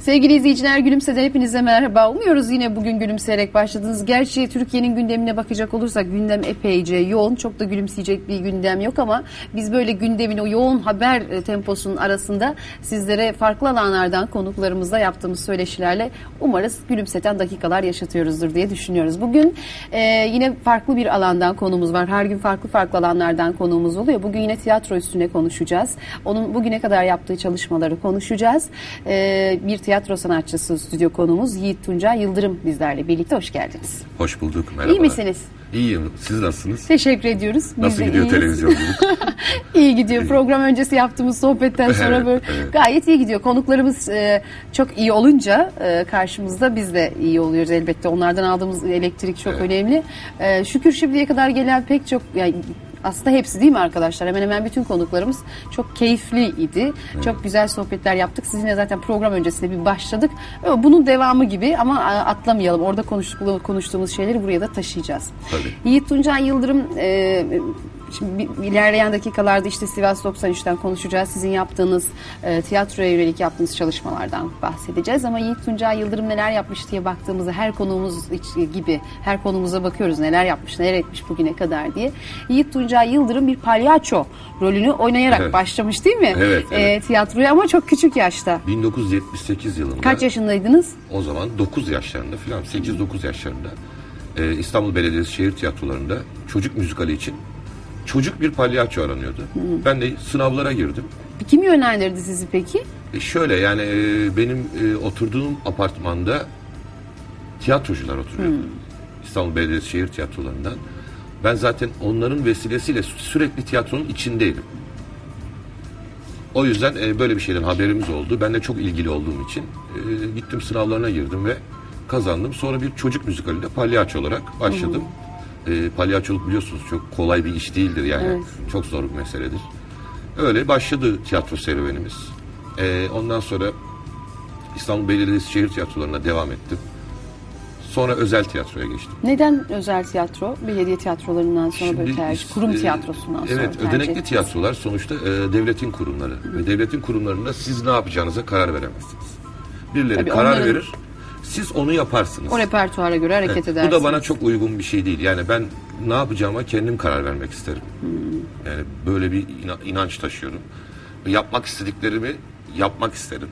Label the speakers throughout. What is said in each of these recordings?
Speaker 1: Sevgili izleyiciler, Gülümse'den hepinize merhaba. Umuyoruz yine bugün gülümseyerek başladınız. Gerçi Türkiye'nin gündemine bakacak olursak gündem epeyce yoğun. Çok da gülümseyecek bir gündem yok ama biz böyle gündemin o yoğun haber temposunun arasında sizlere farklı alanlardan konuklarımızla yaptığımız söyleşilerle umarız gülümseten dakikalar yaşatıyoruzdur diye düşünüyoruz. Bugün yine farklı bir alandan konuğumuz var. Her gün farklı alanlardan konuğumuz oluyor. Bugün yine tiyatro üstüne konuşacağız. Onun bugüne kadar yaptığı çalışmaları konuşacağız. Bir tiyatro sanatçısı stüdyo konuğumuz Yiğit Tuncay Yıldırım bizlerle birlikte. Hoş geldiniz.
Speaker 2: Hoş bulduk. Merhaba.
Speaker 1: İyi misiniz?
Speaker 2: İyiyim. Siz nasılsınız?
Speaker 1: Teşekkür ediyoruz.
Speaker 2: Nasıl gidiyor televizyonculuk?
Speaker 1: İyi gidiyor. Program öncesi yaptığımız sohbetten sonra böyle gayet iyi gidiyor. Konuklarımız çok iyi olunca karşımızda biz de iyi oluyoruz elbette. Onlardan aldığımız elektrik çok önemli. Şükür şimdiye kadar gelen pek çok... Yani, aslında hepsi değil mi arkadaşlar? Hemen hemen bütün konuklarımız çok keyifliydi. Evet. Çok güzel sohbetler yaptık. Sizinle zaten program öncesinde bir başladık. Bunun devamı gibi ama atlamayalım. Orada konuştuğumuz şeyleri buraya da taşıyacağız. Tabii. Yiğit Tuncay Yıldırım şimdi ilerleyen dakikalarda işte Sivas 93'ten konuşacağız. Sizin yaptığınız tiyatroya yönelik yaptığınız çalışmalardan bahsedeceğiz. Ama Yiğit Tuncay Yıldırım neler yapmış diye baktığımızda her konuğumuz gibi her konumuza bakıyoruz. Neler yapmış, neler etmiş bugüne kadar diye. Yiğit Tuncay Yıldırım bir palyaço rolünü oynayarak başlamış değil mi?
Speaker 2: Evet.
Speaker 1: Tiyatroya ama çok küçük yaşta.
Speaker 2: 1978 yılında.
Speaker 1: Kaç yaşındaydınız?
Speaker 2: O zaman 9 yaşlarında falan 8-9 yaşlarında İstanbul Belediyesi şehir tiyatrolarında çocuk müzikali için çocuk bir palyaço aranıyordu. Ben de sınavlara girdim.
Speaker 1: Kim yönlendirdi sizi peki?
Speaker 2: Şöyle yani benim oturduğum apartmanda tiyatrocular oturuyordu. İstanbul Belediyesi şehir tiyatrolarından. Ben zaten onların vesilesiyle sürekli tiyatronun içindeydim. O yüzden böyle bir şeyden haberimiz oldu. Ben de çok ilgili olduğum için gittim sınavlarına girdim ve kazandım. Sonra bir çocuk müzikalinde palyaço olarak başladım. Palyaçoluk biliyorsunuz çok kolay bir iş değildir yani. Evet. Çok zor bir meseledir. Öyle başladı tiyatro serüvenimiz. Ondan sonra İstanbul Belediyesi şehir tiyatrolarına devam ettim. Sonra özel tiyatroya geçtim.
Speaker 1: Neden özel tiyatro? Belediye tiyatrolarından sonra böyle tercih, kurum tiyatrosundan sonra
Speaker 2: evet, ödenekli tiyatrolar sonuçta devletin kurumları. Ve devletin kurumlarında siz ne yapacağınıza karar veremezsiniz. Birileri tabii karar verir, siz onu yaparsınız.
Speaker 1: O repertuara göre hareket edersiniz.
Speaker 2: Bu da bana çok uygun bir şey değil. Yani ben ne yapacağıma kendim karar vermek isterim. Yani böyle bir inanç taşıyorum. Yapmak istediklerimi yapmak isterim.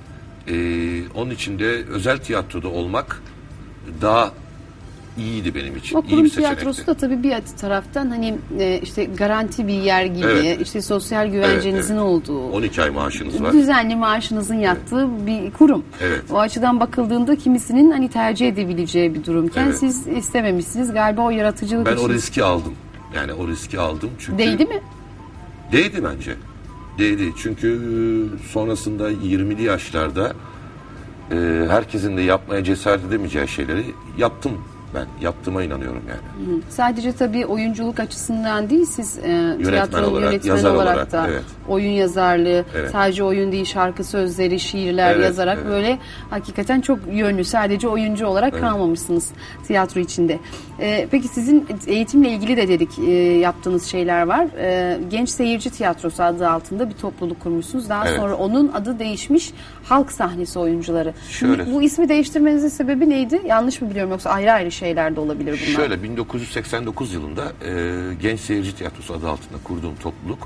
Speaker 2: Onun için de özel tiyatroda olmak daha iyiydi benim için.
Speaker 1: O kurum tiyatrosu da tabii bir taraftan hani işte garanti bir yer gibi, işte sosyal güvencenizin olduğu.
Speaker 2: 12 ay maaşınız var.
Speaker 1: Düzenli maaşınızın yattığı bir kurum.
Speaker 2: Evet.
Speaker 1: O açıdan bakıldığında kimisinin hani tercih edebileceği bir durumken siz istememişsiniz. Galiba o yaratıcılık
Speaker 2: ben
Speaker 1: için.
Speaker 2: O riski aldım. Yani o riski aldım çünkü.
Speaker 1: Değdi mi?
Speaker 2: Değdi bence. Değdi. Çünkü sonrasında 20'li yaşlarda herkesin de yapmaya cesaret edemeyeceği şeyleri yaptım. Ben yaptığıma inanıyorum yani.
Speaker 1: Sadece tabii oyunculuk açısından değil, siz
Speaker 2: yönetmen olarak
Speaker 1: da oyun yazarlığı, sadece oyun değil, şarkı sözleri, şiirler yazarak böyle hakikaten çok yönlü, sadece oyuncu olarak kalmamışsınız tiyatro içinde. Peki sizin eğitimle ilgili de dedik yaptığınız şeyler var. Genç Seyirci Tiyatrosu adı altında bir topluluk kurmuşsunuz. Daha sonra onun adı değişmiş, Halk Sahnesi Oyuncuları. Bu ismi değiştirmenizin sebebi neydi? Yanlış mı biliyorum yoksa ayrı ayrı şeyler de olabilir bunlar?
Speaker 2: Şöyle 1989 yılında Genç Seyirci Tiyatrosu adı altında kurduğum topluluk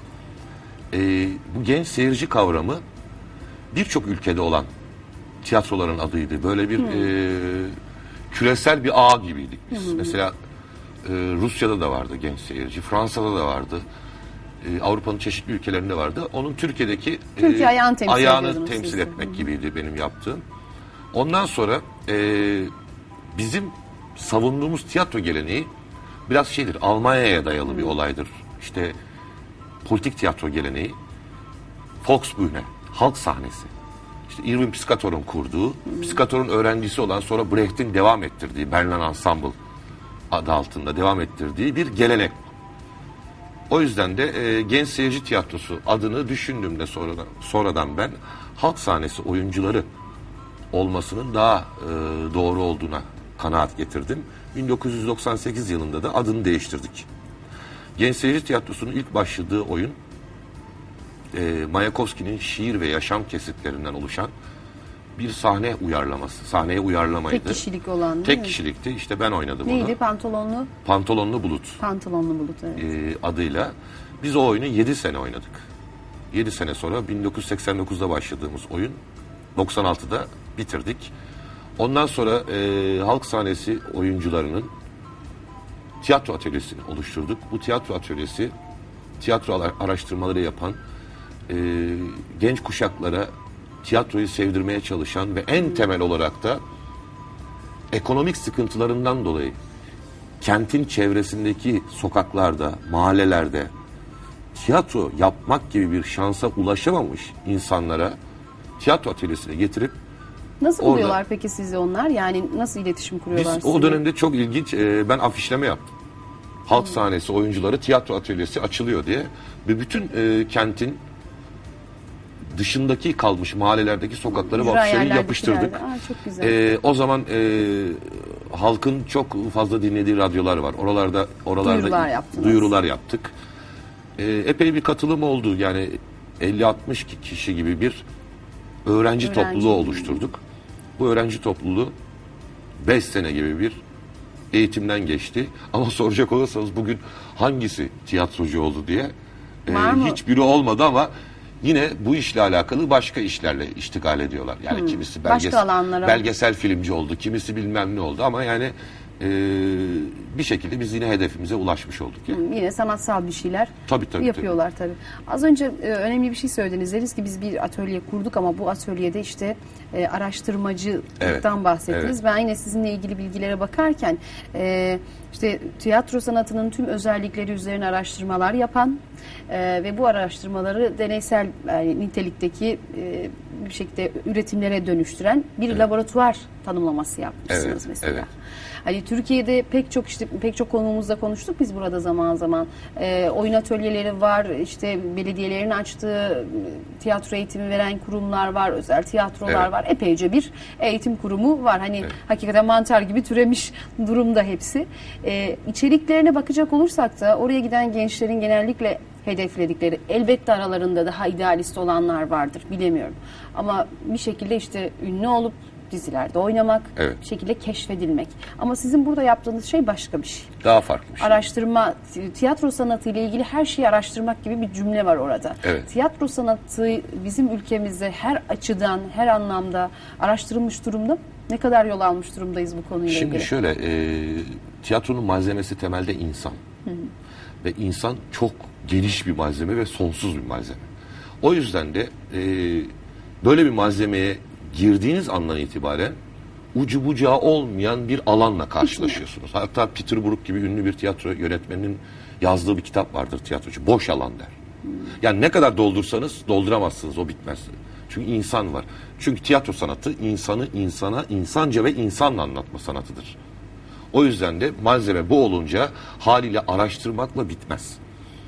Speaker 2: bu genç seyirci kavramı birçok ülkede olan tiyatroların adıydı. Böyle bir küresel bir ağ gibiydik biz. Mesela Rusya'da da vardı genç seyirci, Fransa'da da vardı. Avrupa'nın çeşitli ülkelerinde vardı. Onun Türkiye'deki
Speaker 1: Türkiye
Speaker 2: ayağını temsil etmek gibiydi benim yaptığım. Ondan sonra bizim savunduğumuz tiyatro geleneği biraz şeydir, Almanya'ya dayalı bir olaydır. İşte politik tiyatro geleneği, Volksbühne, halk sahnesi. İşte Irving Piscator'un kurduğu, Piscator'un öğrencisi olan sonra Brecht'in devam ettirdiği, Berlin Ensemble adı altında devam ettirdiği bir gelenek. O yüzden de Genç Seyirci Tiyatrosu adını düşündüğümde sonradan ben halk sahnesi oyuncuları olmasının daha doğru olduğuna kanaat getirdim. 1998 yılında da adını değiştirdik. Genç Seyirci Tiyatrosu'nun ilk başladığı oyun Mayakovski'nin şiir ve yaşam kesitlerinden oluşan bir sahne uyarlaması. Sahneye uyarlamaydı.
Speaker 1: Tek kişilik olan değil
Speaker 2: Tek
Speaker 1: mi?
Speaker 2: kişilikti. İşte ben oynadım onu.
Speaker 1: Neydi? Pantolonlu?
Speaker 2: Pantolonlu Bulut.
Speaker 1: Pantolonlu Bulut, evet.
Speaker 2: Adıyla. Biz o oyunu 7 sene oynadık. 7 sene sonra 1989'da başladığımız oyun 96'da bitirdik. Ondan sonra halk sahnesi oyuncularının tiyatro atölyesini oluşturduk. Bu tiyatro atölyesi tiyatro araştırmaları yapan, genç kuşaklara tiyatroyu sevdirmeye çalışan ve en temel olarak da ekonomik sıkıntılarından dolayı kentin çevresindeki sokaklarda, mahallelerde tiyatro yapmak gibi bir şansa ulaşamamış insanlara tiyatro atölyesine getirip
Speaker 1: Nasıl
Speaker 2: orada,
Speaker 1: buluyorlar peki sizi onlar? Yani nasıl iletişim kuruyorlar
Speaker 2: biz
Speaker 1: sizinle?
Speaker 2: o dönemde çok ilginç, ben afişleme yaptım. Halk sahnesi oyuncuları tiyatro atölyesi açılıyor diye ve bütün kentin dışındaki kalmış mahallelerdeki sokaklara bu afişleri yapıştırdık.
Speaker 1: Çok güzel.
Speaker 2: O zaman halkın çok fazla dinlediği radyolar var. Oralarda duyurular yaptık. Epey bir katılım oldu. Yani 50-60 kişi gibi bir öğrenci topluluğu oluşturduk. Bu öğrenci topluluğu 5 sene gibi bir eğitimden geçti. Ama soracak olursanız bugün hangisi tiyatrocu oldu diye hiçbiri olmadı ama yine bu işle alakalı başka işlerle iştigal ediyorlar. Yani kimisi belgesel filmci oldu, kimisi bilmem ne oldu ama yani bir şekilde biz yine hedefimize ulaşmış olduk. Yani.
Speaker 1: Yine sanatsal bir şeyler
Speaker 2: tabii,
Speaker 1: yapıyorlar tabii. Az önce önemli bir şey söylediniz. Dediniz ki biz bir atölye kurduk ama bu atölyede işte araştırmacılıktan bahsettiniz.
Speaker 2: Evet.
Speaker 1: Ben yine sizinle ilgili bilgilere bakarken işte tiyatro sanatının tüm özellikleri üzerine araştırmalar yapan ve bu araştırmaları deneysel nitelikteki bir şekilde üretimlere dönüştüren bir laboratuvar tanımlaması yapmışsınız mesela.
Speaker 2: Evet.
Speaker 1: Hani Türkiye'de pek çok konuğumuzla konuştuk biz burada zaman zaman. Oyun atölyeleri var, işte belediyelerin açtığı tiyatro eğitimi veren kurumlar var, özel tiyatrolar var. Epeyce bir eğitim kurumu var. Hani hakikaten mantar gibi türemiş durumda hepsi. İçeriklerine bakacak olursak da oraya giden gençlerin genellikle hedefledikleri, elbette aralarında daha idealist olanlar vardır, bilemiyorum. Ama bir şekilde işte ünlü olup dizilerde oynamak, bir şekilde keşfedilmek. Ama sizin burada yaptığınız şey başka bir şey.
Speaker 2: Daha farklı bir şey.
Speaker 1: Araştırma, tiyatro sanatı ile ilgili her şeyi araştırmak gibi bir cümle var orada.
Speaker 2: Evet.
Speaker 1: Tiyatro sanatı bizim ülkemizde her açıdan, her anlamda araştırılmış durumda. Ne kadar yol almış durumdayız bu konuyla ilgili?
Speaker 2: Şimdi şöyle, tiyatronun malzemesi temelde insan. Ve insan çok geniş bir malzeme ve sonsuz bir malzeme. O yüzden de böyle bir malzemeye girdiğiniz andan itibaren ucu bucağı olmayan bir alanla karşılaşıyorsunuz. Hatta Peter Brook gibi ünlü bir tiyatro yönetmeninin yazdığı bir kitap vardır tiyatrocu. Boş alan der. Yani ne kadar doldursanız dolduramazsınız, o bitmez. Çünkü insan var. Çünkü tiyatro sanatı insanı insana, insanca ve insanla anlatma sanatıdır. O yüzden de malzeme bu olunca haliyle araştırmakla bitmez.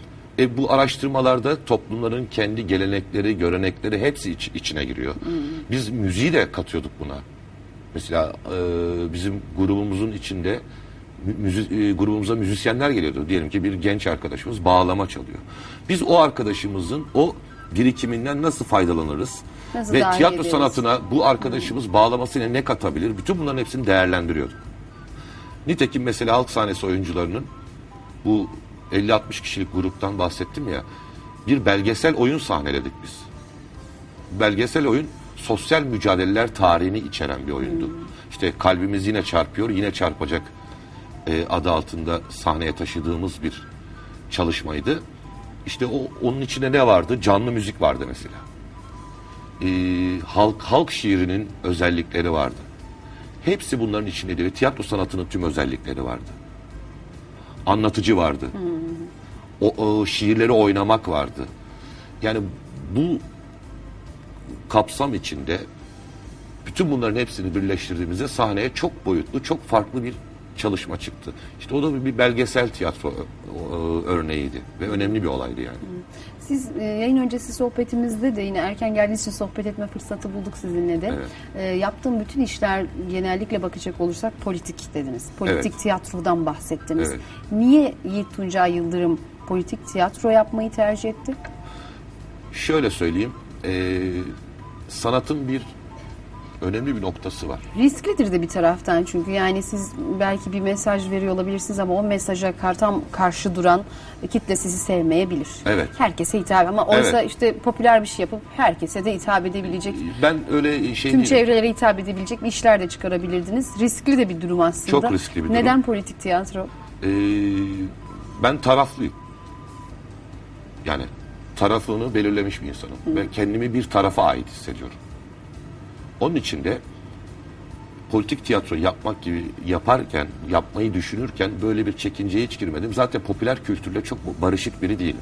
Speaker 2: Bu araştırmalarda toplumların kendi gelenekleri, görenekleri hepsi içine giriyor. Biz müziği de katıyorduk buna. Mesela bizim grubumuzun içinde grubumuza müzisyenler geliyordu. Diyelim ki bir genç arkadaşımız bağlama çalıyor. Biz o arkadaşımızın o birikiminden nasıl faydalanırız?
Speaker 1: Nasıl
Speaker 2: ve
Speaker 1: dahil
Speaker 2: tiyatro
Speaker 1: ederiz?
Speaker 2: sanatına bu arkadaşımız bağlamasıyla ne katabilir? Bütün bunların hepsini değerlendiriyorduk. Nitekim mesela halk sahnesi oyuncularının bu 50-60 kişilik gruptan bahsettim ya, bir belgesel oyun sahneledik biz. Belgesel oyun sosyal mücadeleler tarihini içeren bir oyundu. İşte kalbimiz yine çarpıyor, yine çarpacak adı altında sahneye taşıdığımız bir çalışmaydı. İşte onun içinde ne vardı? Canlı müzik vardı mesela. Halk şiirinin özellikleri vardı. Hepsi bunların içindeydi ve tiyatro sanatının tüm özellikleri vardı. Anlatıcı vardı. O şiirleri oynamak vardı. Yani bu kapsam içinde bütün bunların hepsini birleştirdiğimizde sahneye çok boyutlu, çok farklı bir çalışma çıktı. İşte o da bir belgesel tiyatro örneğiydi ve önemli bir olaydı yani.
Speaker 1: Siz yayın öncesi sohbetimizde de yine erken geldiğiniz için sohbet etme fırsatı bulduk sizinle de. Yaptığım bütün işler genellikle bakacak olursak politik dediniz. Politik tiyatrodan bahsettiniz. Niye Yiğit Tuncay Yıldırım politik tiyatro yapmayı tercih etti?
Speaker 2: Şöyle söyleyeyim. Sanatın bir Önemli bir noktası var.
Speaker 1: Risklidir de bir taraftan çünkü yani siz belki bir mesaj veriyor olabilirsiniz ama o mesaja tam karşı duran kitle sizi sevmeyebilir.
Speaker 2: Evet.
Speaker 1: Herkese hitap ama oysa işte popüler bir şey yapıp herkese de hitap edebilecek.
Speaker 2: Ben öyle şey
Speaker 1: tüm
Speaker 2: değilim.
Speaker 1: çevrelere hitap edebilecek bir işler de çıkarabilirdiniz. Riskli de bir durum aslında.
Speaker 2: Çok riskli bir durum.
Speaker 1: Neden politik tiyatro?
Speaker 2: Ben taraflıyım. Yani tarafını belirlemiş bir insanım. Ve kendimi bir tarafa ait hissediyorum. Onun için de politik tiyatro yapmayı düşünürken böyle bir çekinceye hiç girmedim. Zaten popüler kültürle çok barışık biri değilim.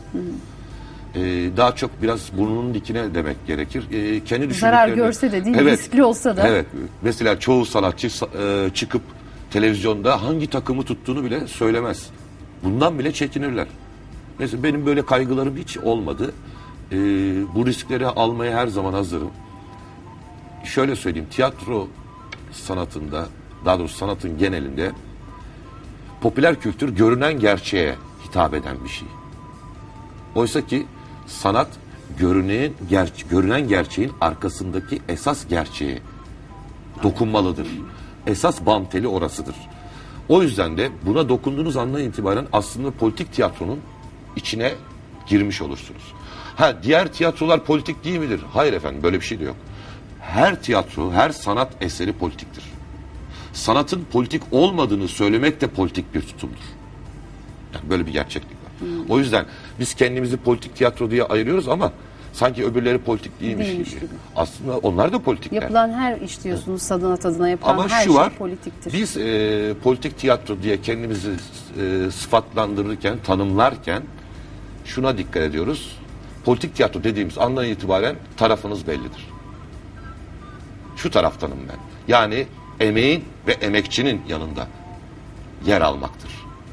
Speaker 2: Daha çok biraz burnunun dikine demek gerekir. Kendi
Speaker 1: Zarar görse de değil, riskli olsa da.
Speaker 2: Evet. Mesela çoğu sanatçı çıkıp televizyonda hangi takımı tuttuğunu bile söylemez. Bundan bile çekinirler. Mesela benim böyle kaygılarım hiç olmadı. Bu riskleri almaya her zaman hazırım. Şöyle söyleyeyim, tiyatro sanatında, daha doğrusu sanatın genelinde popüler kültür görünen gerçeğe hitap eden bir şey. Oysa ki sanat görünen gerçeğin arkasındaki esas gerçeğe dokunmalıdır. Esas bam teli orasıdır. O yüzden de buna dokunduğunuz andan itibaren aslında politik tiyatronun içine girmiş olursunuz. Diğer tiyatrolar politik değil midir? Hayır efendim, böyle bir şey de yok. Her tiyatro, her sanat eseri politiktir. Sanatın politik olmadığını söylemek de politik bir tutumdur. Yani böyle bir gerçeklik var. O yüzden biz kendimizi politik tiyatro diye ayırıyoruz ama sanki öbürleri politik değilmiş gibi. Aslında onlar da politikler.
Speaker 1: Yapılan her iş diyorsunuz, tadına yapılan
Speaker 2: ama
Speaker 1: her
Speaker 2: şu var,
Speaker 1: şey politiktir.
Speaker 2: Biz politik tiyatro diye kendimizi sıfatlandırırken, tanımlarken şuna dikkat ediyoruz. Politik tiyatro dediğimiz andan itibaren tarafınız bellidir. Şu taraftanım ben. Yani emeğin ve emekçinin yanında yer almaktır.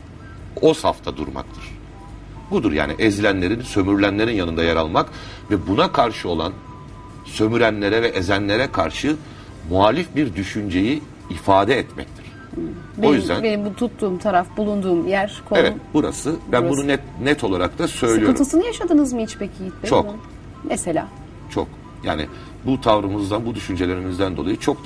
Speaker 2: O safta durmaktır. Budur yani, ezilenlerin, sömürülenlerin yanında yer almak ve buna karşı olan sömürenlere ve ezenlere karşı muhalif bir düşünceyi ifade etmektir.
Speaker 1: Benim bu tuttuğum taraf, bulunduğum yer, konum.
Speaker 2: Evet, burası. Ben bunu net olarak da söylüyorum.
Speaker 1: Sıkıntısını yaşadınız mı hiç peki Yiğit Bey?
Speaker 2: Çok.
Speaker 1: Mesela?
Speaker 2: Çok. Yani bu tavrımızdan, bu düşüncelerimizden dolayı çok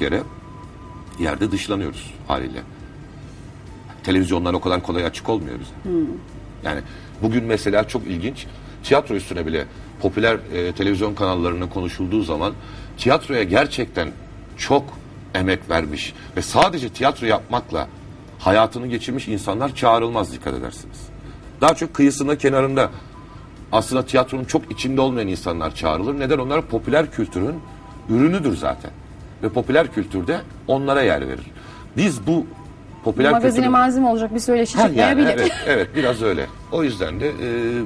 Speaker 2: yerde dışlanıyoruz haliyle. Televizyonlar o kadar kolay açık olmuyor bize. Yani bugün mesela çok ilginç, tiyatro üstüne bile popüler televizyon kanallarında konuşulduğu zaman tiyatroya gerçekten çok emek vermiş ve sadece tiyatro yapmakla hayatını geçirmiş insanlar çağrılmaz, dikkat edersiniz. Daha çok kıyısında, kenarında, aslında tiyatronun çok içinde olmayan insanlar çağrılır. Neden? Onlar popüler kültürün ürünüdür zaten. Ve popüler kültürde onlara yer verir. Biz bu popüler
Speaker 1: magazine malzeme olacak bir söyleşi çıkmayabilir.
Speaker 2: Evet, biraz öyle. O yüzden de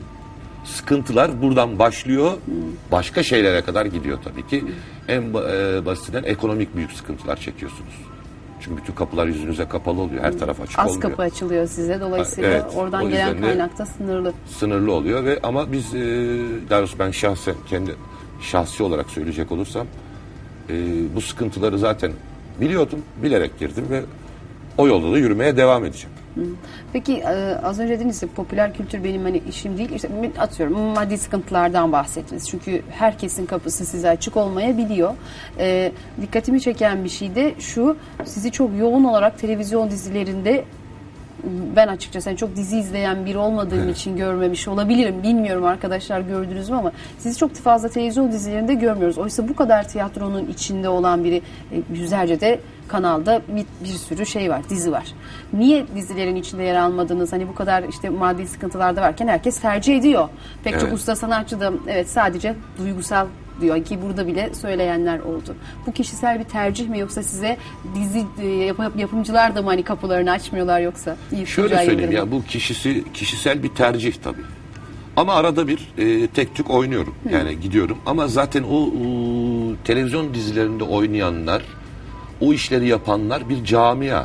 Speaker 2: sıkıntılar buradan başlıyor. Başka şeylere kadar gidiyor tabii ki. En basitinden ekonomik büyük sıkıntılar çekiyorsunuz. Çünkü bütün kapılar yüzünüze kapalı oluyor. Her taraf açık olmuyor.
Speaker 1: Az kapı açılıyor size. Dolayısıyla oradan gelen kaynak da sınırlı.
Speaker 2: Sınırlı oluyor ama biz, daha doğrusu ben kendi şahsi olarak söyleyecek olursam, bu sıkıntıları zaten biliyordum, bilerek girdim ve o yolda da yürümeye devam edeceğim.
Speaker 1: Peki az önce dediniz ki popüler kültür benim işim değil. İşte atıyorum, maddi sıkıntılardan bahsettiniz. Çünkü herkesin kapısı size açık olmayabiliyor. Dikkatimi çeken bir şey de şu: sizi çok yoğun olarak televizyon dizilerinde, ben açıkçası çok dizi izleyen biri olmadığım için görmemiş olabilirim. Bilmiyorum arkadaşlar gördünüz mü ama sizi çok fazla televizyon dizilerinde görmüyoruz. Oysa bu kadar tiyatronun içinde olan biri, yüzlerce de kanalda bir sürü şey var, dizi var. Niye dizilerin içinde yer almadınız? Hani bu kadar işte maddi sıkıntılarda varken herkes tercih ediyor. Pek çok usta sanatçı da sadece duygusal diyor ki burada bile söyleyenler oldu. Bu kişisel bir tercih mi, yoksa size dizi yapımcılar da mı hani kapılarını açmıyorlar yoksa?
Speaker 2: Şöyle söyleyeyim ya, bu kişisel bir tercih tabii. Ama arada bir tek tük oynuyorum. Yani gidiyorum ama zaten o televizyon dizilerinde oynayanlar, o işleri yapanlar bir camia.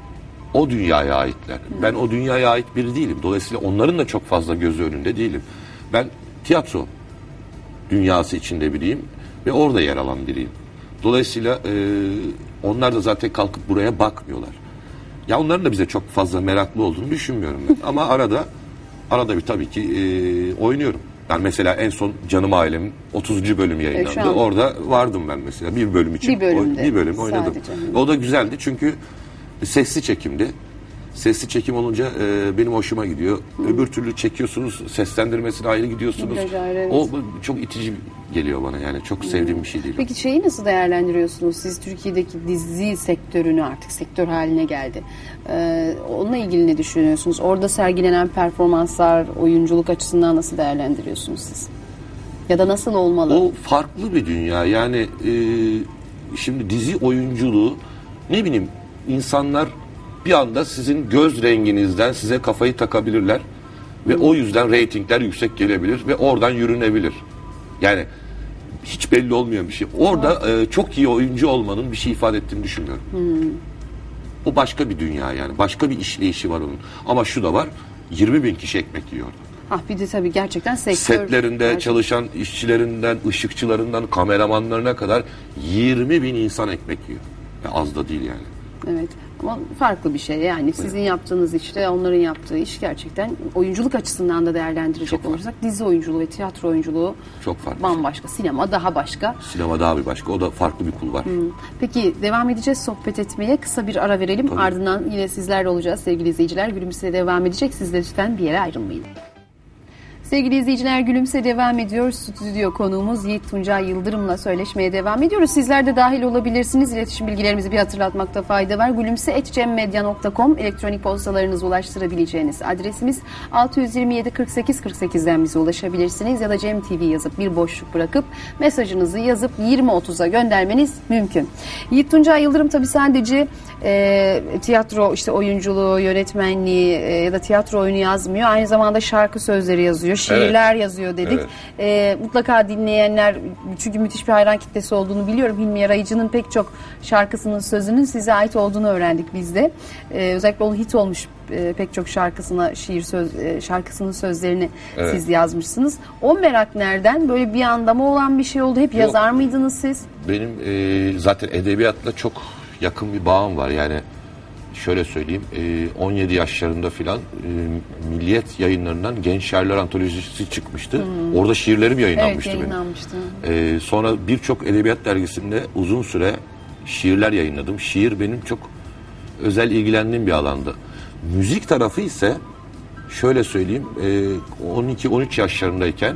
Speaker 2: O dünyaya aitler. Ben o dünyaya ait biri değilim. Dolayısıyla onların da çok fazla gözü önünde değilim. Ben tiyatro dünyası içinde biriyim ve orada yer alan biriyim. Dolayısıyla onlar da zaten kalkıp buraya bakmıyorlar. Ya onların da bize çok fazla meraklı olduğunu düşünmüyorum ben. Ama arada bir tabii ki oynuyorum. Yani mesela en son Canım Ailem 30. bölüm yayınlandı. Orada vardım ben mesela bir bölüm için. Bir bölüm oynadım. Sadece. O da güzeldi çünkü sesli çekimdi. Sesli çekim olunca benim hoşuma gidiyor. Öbür türlü çekiyorsunuz, seslendirmesine ayrı gidiyorsunuz. Evet. O çok itici geliyor bana, yani çok sevdiğim bir şey değil.
Speaker 1: Peki şeyi nasıl değerlendiriyorsunuz? Siz Türkiye'deki dizi sektörünü, artık sektör haline geldi. Onunla ilgili ne düşünüyorsunuz? Orada sergilenen performanslar, oyunculuk açısından nasıl değerlendiriyorsunuz siz? Ya da nasıl olmalı?
Speaker 2: O farklı bir dünya. Yani şimdi dizi oyunculuğu, ne bileyim, insanlar bir anda sizin göz renginizden size kafayı takabilirler ve o yüzden reytingler yüksek gelebilir ve oradan yürünebilir. Yani hiç belli olmayan bir şey. Orada çok iyi oyuncu olmanın bir şey ifade ettiğini düşünmüyorum. O başka bir dünya yani. Başka bir işleyişi var onun. Ama şu da var, 20.000 kişi ekmek yiyor.
Speaker 1: Bir de tabii gerçekten
Speaker 2: setlerinde çalışan işçilerinden, ışıkçılarından, kameramanlarına kadar 20.000 insan ekmek yiyor. Az da değil yani.
Speaker 1: Evet. Ama farklı bir şey. Yani sizin yaptığınız işte, onların yaptığı iş gerçekten oyunculuk açısından da değerlendirecek olursak dizi oyunculuğu ve tiyatro oyunculuğu
Speaker 2: çok farklı.
Speaker 1: Bambaşka. Sinema daha başka.
Speaker 2: Sinema daha bir başka. O da farklı bir kul var.
Speaker 1: Peki devam edeceğiz sohbet etmeye. Kısa bir ara verelim. Tabii. Ardından yine sizlerle olacağız sevgili izleyiciler. Gülümse devam edecek. Siz de lütfen bir yere ayrılmayın. Sevgili izleyiciler, Gülümse devam ediyor. Stüdyo konuğumuz Yiğit Tuncay Yıldırım'la söyleşmeye devam ediyoruz. Sizler de dahil olabilirsiniz. İletişim bilgilerimizi bir hatırlatmakta fayda var. gülümse@cemmedya.com elektronik postalarınızı ulaştırabileceğiniz adresimiz. 627 48 48'den bize ulaşabilirsiniz ya da Cem TV yazıp bir boşluk bırakıp mesajınızı yazıp 20.30'a göndermeniz mümkün. Yiğit Tuncay Yıldırım tabii sadece tiyatro işte oyunculuğu, yönetmenliği ya da tiyatro oyunu yazmıyor. Aynı zamanda şarkı sözleri yazıyor. Şiirler yazıyor dedik. Evet. Mutlaka dinleyenler, çünkü müthiş bir hayran kitlesi olduğunu biliyorum. Hilmi Yarayıcı'nın pek çok şarkısının sözünün size ait olduğunu öğrendik biz de. Özellikle onun hit olmuş pek çok şarkısına şarkısının sözlerini siz yazmışsınız. O merak nereden? Böyle bir anda mı olan bir şey oldu? Hep yazar mıydınız siz?
Speaker 2: Benim zaten edebiyatla çok yakın bir bağım var. Yani şöyle söyleyeyim, 17 yaşlarında filan Milliyet Yayınlarından Genç Şairler Antolojisi çıkmıştı. Orada şiirlerim yayınlanmıştı.
Speaker 1: Evet, yayınlanmıştı.
Speaker 2: Sonra birçok edebiyat dergisinde uzun süre şiirler yayınladım. Şiir benim çok özel ilgilendiğim bir alandı. Müzik tarafı ise şöyle söyleyeyim, 12-13 yaşlarındayken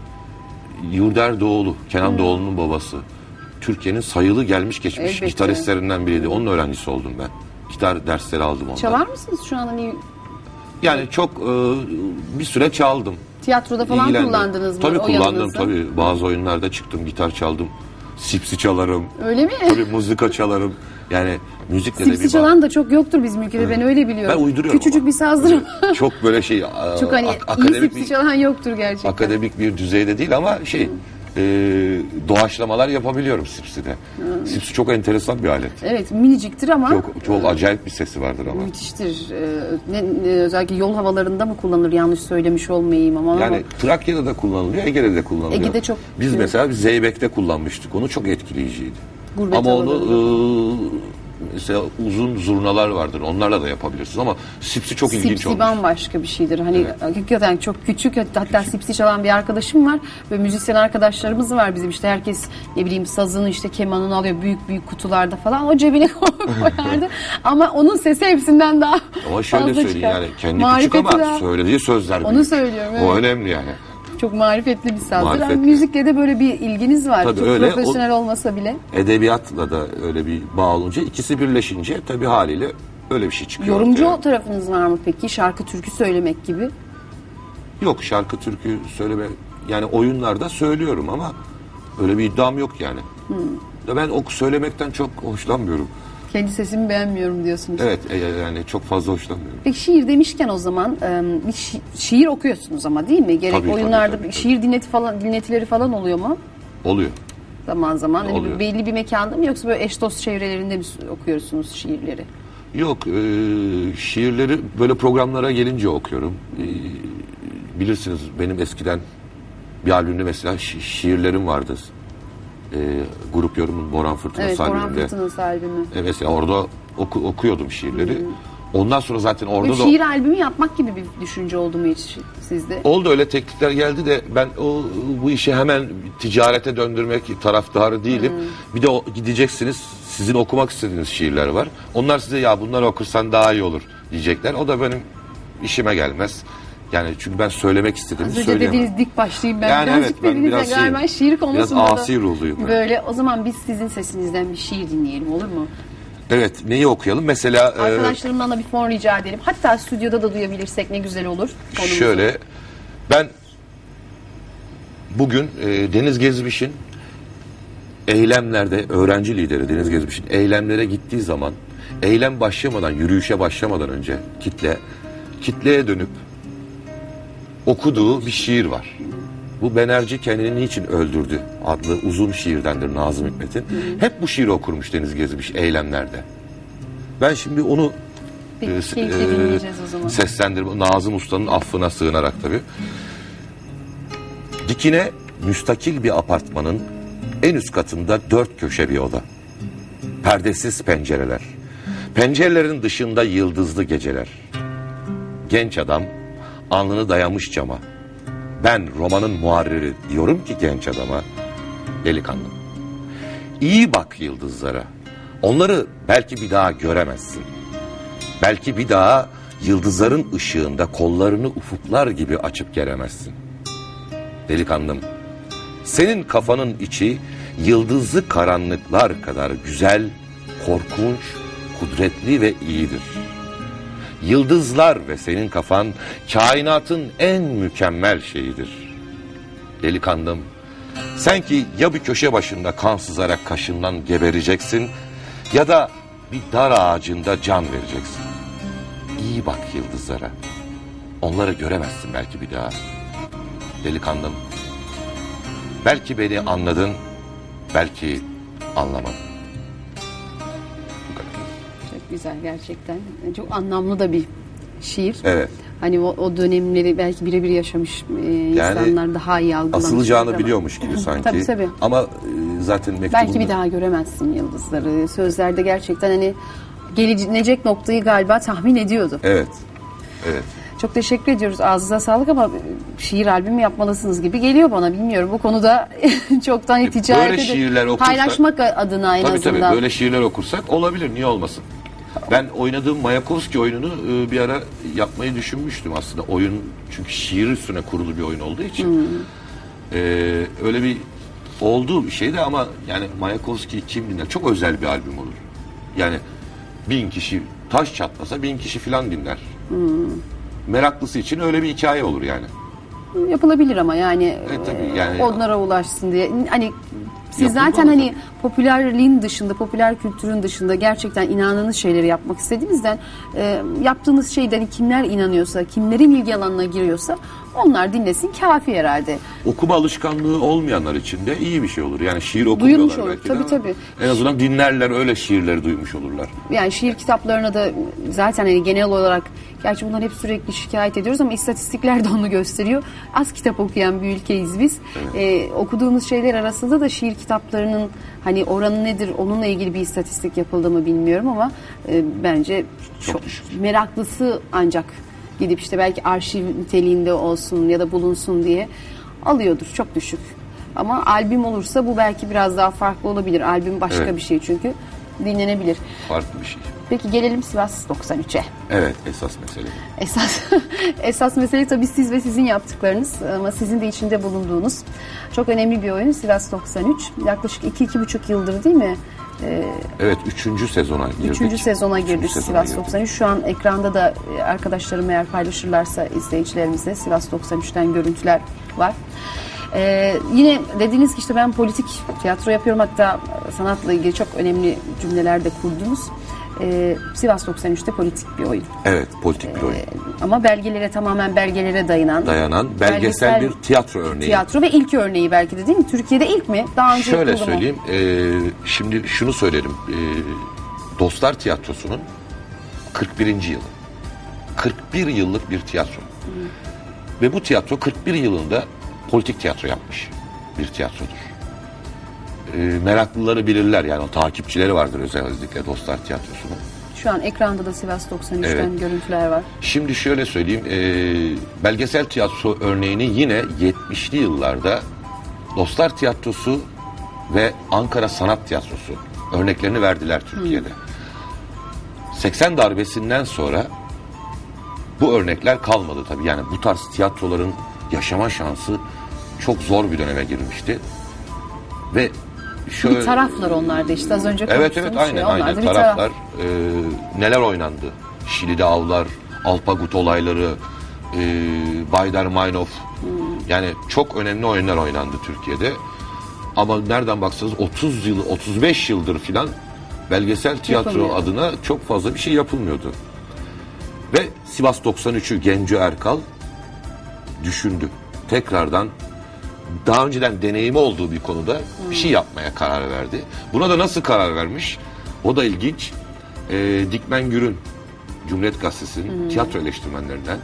Speaker 2: Yurder Doğulu, Kenan Doğulu'nun babası, Türkiye'nin sayılı gelmiş geçmiş gitaristlerinden biriydi. Onun öğrencisi oldum ben. Gitar dersleri aldım ondan.
Speaker 1: Çalar mısınız şu anda?
Speaker 2: Yani çok bir süre çaldım.
Speaker 1: Tiyatroda falan kullandınız mı?
Speaker 2: Tabii kullandım tabii. Bazı oyunlarda çıktım, gitar çaldım. Sipsi çalarım.
Speaker 1: Öyle mi?
Speaker 2: Tabii muzika çalarım. Yani müzikle de bir
Speaker 1: Sipsi çalan da çok yoktur bizim ülkede. Ben öyle biliyorum.
Speaker 2: Ben uyduruyorum.
Speaker 1: Küçücük bir sazdır.
Speaker 2: Çok böyle şey
Speaker 1: çok hani iyi sipsi çalan yoktur gerçekten.
Speaker 2: Akademik bir düzeyde değil ama doğaçlamalar yapabiliyorum Sipsi'de. Sipsi çok enteresan bir alet.
Speaker 1: Evet, miniciktir ama.
Speaker 2: Çok acayip bir sesi vardır ama.
Speaker 1: Müthiştir. Özellikle yol havalarında mı kullanılır? Yanlış söylemiş olmayayım ama.
Speaker 2: Yani Trakya'da da kullanılıyor, Ege'de de kullanılıyor.
Speaker 1: Ege'de çok.
Speaker 2: Biz mesela Zeybek'te kullanmıştık. Onu çok etkileyiciydi.
Speaker 1: Gurbet
Speaker 2: ama onu mesela uzun zurnalar vardır. Onlarla da yapabilirsiniz ama Sipsi çok ilginç olmuş.
Speaker 1: Sipsi bambaşka bir şeydir. Hani hakikaten çok küçük, hatta Sipsi çalan bir arkadaşım var ve müzisyen arkadaşlarımız var bizim, işte herkes ne bileyim sazını işte kemanını alıyor büyük büyük kutularda falan, o cebine koyardı ama onun sesi hepsinden daha
Speaker 2: ama şöyle
Speaker 1: fazla
Speaker 2: söyleyeyim
Speaker 1: çıkar.
Speaker 2: Yani kendi küçük ama söylediği sözler büyük.
Speaker 1: Onu söylüyorum.
Speaker 2: O önemli yani.
Speaker 1: Çok marifetli bir sazdır. Yani müzikle de böyle bir ilginiz var.
Speaker 2: Tabii
Speaker 1: çok
Speaker 2: öyle,
Speaker 1: profesyonel olmasa bile.
Speaker 2: Edebiyatla da öyle bir bağ olunca, ikisi birleşince tabii haliyle öyle bir şey çıkıyor.
Speaker 1: Yorumcu tarafınız var mı peki? Şarkı türkü söylemek gibi?
Speaker 2: Yok, şarkı türkü söyleme, yani oyunlarda söylüyorum ama öyle bir iddiam yok yani. Ben söylemekten çok hoşlanmıyorum.
Speaker 1: Kendi sesimi beğenmiyorum diyorsunuz.
Speaker 2: Evet, yani çok fazla hoşlanmıyorum.
Speaker 1: Peki şiir demişken o zaman bir şiir okuyorsunuz ama değil mi? Gerek
Speaker 2: tabii,
Speaker 1: oyunlarda
Speaker 2: tabii.
Speaker 1: Şiir dinletileri falan oluyor mu?
Speaker 2: Oluyor.
Speaker 1: Zaman zaman.
Speaker 2: Oluyor.
Speaker 1: Hani belli bir mekanda mı, yoksa böyle eş dost çevrelerinde mi okuyorsunuz şiirleri?
Speaker 2: Yok, şiirleri böyle programlara gelince okuyorum. Bilirsiniz benim eskiden bir albümde mesela şiirlerim vardı. Grup Yorum'un Boran Fırtınası albümünde.
Speaker 1: Boran Fırtınası albümü.
Speaker 2: Mesela orada okuyordum şiirleri. Ondan sonra zaten orada
Speaker 1: Bir
Speaker 2: da
Speaker 1: şiir albümü yapmak gibi bir düşünce oldu mu hiç sizde?
Speaker 2: oldu, öyle teklifler geldi de ben bu işi hemen ticarete döndürmek taraftarı değilim. Bir de gideceksiniz, sizin okumak istediğiniz şiirler var. Onlar size ya bunları okursan daha iyi olur diyecekler. O da benim işime gelmez. Yani çünkü ben söylemek istediğimi
Speaker 1: Az önce
Speaker 2: söyleyemem.
Speaker 1: dediğiniz dik başlıyım ben.
Speaker 2: Yani
Speaker 1: Birazcık
Speaker 2: evet, ben
Speaker 1: dediğinizde
Speaker 2: biraz
Speaker 1: galiba şiir konusunda
Speaker 2: biraz
Speaker 1: da
Speaker 2: asi ruhluyum ben.
Speaker 1: böyle. O zaman biz sizin sesinizden bir şiir dinleyelim, olur mu?
Speaker 2: Evet, neyi okuyalım? Mesela
Speaker 1: Arkadaşlarımdan da bir fon rica edelim. Hatta stüdyoda da duyabilirsek ne güzel olur. Konumuzu.
Speaker 2: şöyle, ben bugün Deniz Gezmiş'in eylemlerde, öğrenci lideri Deniz Gezmiş'in eylemlere gittiği zaman, eylem başlamadan, yürüyüşe başlamadan önce kitleye dönüp okuduğu bir şiir var. Bu Benerci kendini niçin öldürdü adlı uzun şiirdendir Nazım Hikmet'in. Hep bu şiiri okurmuş Deniz Gezmiş eylemlerde. Ben şimdi onu
Speaker 1: Peki, keyifle dinleyeceğiz o zaman.
Speaker 2: seslendirme, Nazım Usta'nın affına sığınarak tabii. Dikine müstakil bir apartmanın en üst katında 4 köşe bir oda. Perdesiz pencereler. Pencerelerin dışında yıldızlı geceler. Genç adam alnını dayamış cama. Ben romanın muharriri diyorum ki genç adama, delikanlı. İyi bak yıldızlara. Onları belki bir daha göremezsin. Belki bir daha yıldızların ışığında kollarını ufuklar gibi açıp gelemezsin. Delikanlım, senin kafanın içi yıldızlı karanlıklar kadar güzel, korkunç, kudretli ve iyidir. Yıldızlar ve senin kafan kainatın en mükemmel şeyidir. Delikanlım, sen ki ya bir köşe başında kan sızarak kaşından gebereceksin ya da bir dar ağacında can vereceksin. İyi bak yıldızlara. Onları göremezsin belki bir daha. Delikanlım, belki beni anladın, belki anlamadın. Bu kadar.
Speaker 1: Çok güzel gerçekten. Çok anlamlı da bir şiir.
Speaker 2: Evet.
Speaker 1: Hani o dönemleri belki birebir yaşamış insanlar daha iyi algılamış.
Speaker 2: Asılacağını biliyormuş gibi sanki.
Speaker 1: Tabii tabii.
Speaker 2: Ama zaten mektubunda...
Speaker 1: Belki bir daha göremezsin yıldızları. Sözlerde gerçekten hani gelecek noktayı galiba tahmin ediyordu.
Speaker 2: Evet. Evet.
Speaker 1: Çok teşekkür ediyoruz. Ağzınıza sağlık ama şiir albümü yapmalısınız gibi geliyor bana. Bilmiyorum. Bu konuda çoktan ticarete
Speaker 2: şiirler okursak,
Speaker 1: paylaşmak adına en azından.
Speaker 2: Tabii böyle şiirler okursak olabilir. Niye olmasın? Ben oynadığım Mayakovski oyununu bir ara yapmayı düşünmüştüm aslında. Oyun çünkü şiir üstüne kurulu bir oyun olduğu için. Öyle bir olduğu bir şeydi ama yani Mayakovski'yi kim dinler? Çok özel bir albüm olur. Yani 1000 kişi taş çatlasa 1000 kişi falan dinler. Meraklısı için öyle bir hikaye olur yani.
Speaker 1: Yapılabilir ama yani,
Speaker 2: tabii yani
Speaker 1: onlara ulaşsın diye. Hani siz
Speaker 2: Yapılmalı
Speaker 1: zaten hani
Speaker 2: tabii.
Speaker 1: popülerliğin dışında, popüler kültürün dışında gerçekten inandığınız şeyleri yapmak istediğinizden yaptığınız şeyden kimler inanıyorsa, kimlerin ilgi alanına giriyorsa onlar dinlesin kafi herhalde.
Speaker 2: Okuma alışkanlığı olmayanlar için de iyi bir şey olur. Yani şiir
Speaker 1: Duyulmuş
Speaker 2: okumuyorlar
Speaker 1: olur.
Speaker 2: belki de
Speaker 1: Tabii
Speaker 2: ama
Speaker 1: tabii.
Speaker 2: en azından dinlerler, öyle şiirleri duymuş olurlar.
Speaker 1: Yani şiir kitaplarına da zaten hani genel olarak, gerçi bunlar hep sürekli şikayet ediyoruz ama istatistikler de onu gösteriyor. Az kitap okuyan bir ülkeyiz biz. Evet. Okuduğumuz şeyler arasında da şiir kitaplarının hani oranı nedir, onunla ilgili bir istatistik yapıldı mı bilmiyorum ama bence çok meraklısı ancak gidip işte belki arşiv niteliğinde olsun ya da bulunsun diye alıyordur. Çok düşük. Ama albüm olursa bu belki biraz daha farklı olabilir. Albüm başka
Speaker 2: Evet.
Speaker 1: bir şey çünkü dinlenebilir.
Speaker 2: Farklı bir şey.
Speaker 1: Peki gelelim Sivas 93'e.
Speaker 2: Evet, esas mesele.
Speaker 1: Esas mesele tabii siz ve sizin yaptıklarınız ama sizin de içinde bulunduğunuz çok önemli bir oyun Sivas 93. Yaklaşık 2-2,5 yıldır değil mi?
Speaker 2: Evet, 3. sezona girdik.
Speaker 1: 3. sezona girdik
Speaker 2: Üçüncü sezona
Speaker 1: Sivas
Speaker 2: girdik.
Speaker 1: 93. Şu an ekranda da arkadaşlarım eğer paylaşırlarsa izleyicilerimize Sivas 93'ten görüntüler var. Yine dediniz ki işte ben politik tiyatro yapıyorum, hatta sanatla ilgili çok önemli cümleler de kurdunuz. Sivas 93'te politik bir oyun.
Speaker 2: Evet, politik bir oyun.
Speaker 1: Ama tamamen belgelere dayanan
Speaker 2: belgesel bir tiyatro örneği.
Speaker 1: Tiyatro ve ilk örneği belki de değil mi? Türkiye'de ilk mi? Daha önce
Speaker 2: Şöyle
Speaker 1: yapıldı mı?
Speaker 2: söyleyeyim, şimdi şunu söylerim. Dostlar Tiyatrosu'nun 41. yılı. 41 yıllık bir tiyatro. Ve bu tiyatro 41 yılında politik tiyatro yapmış bir tiyatrodur. Meraklıları bilirler, yani o takipçileri vardır özellikle Dostlar Tiyatrosu'nun.
Speaker 1: Şu an ekranda da Sivas 93'ten
Speaker 2: Evet.
Speaker 1: görüntüler var.
Speaker 2: Şimdi şöyle söyleyeyim, belgesel tiyatro örneğini yine 70'li yıllarda Dostlar Tiyatrosu ve Ankara Sanat Tiyatrosu örneklerini verdiler Türkiye'de. 80 darbesinden sonra bu örnekler kalmadı tabii. Yani bu tarz tiyatroların yaşama şansı çok zor bir döneme girmişti. Ve şöyle...
Speaker 1: Bir taraflar onlar da işte az önce konuştuğumuz
Speaker 2: Evet aynen
Speaker 1: şey. Onlar
Speaker 2: aynen
Speaker 1: da bir
Speaker 2: taraflar. Neler oynandı? Şili'de avlar, Alpagut olayları, Baydar Meinhof. Yani çok önemli oyunlar oynandı Türkiye'de. Ama nereden baksanız 30 yıl, 35 yıldır filan belgesel tiyatro
Speaker 1: Yapılmıyor.
Speaker 2: adına çok fazla bir şey yapılmıyordu. Ve Sivas 93'ü Genco Erkal düşündü. Tekrardan daha önceden deneyimi olduğu bir konuda bir şey yapmaya karar verdi. Buna da nasıl karar vermiş? O da ilginç. Dikmen Gür'ün, Cumhuriyet Gazetesi'nin tiyatro eleştirmenlerinden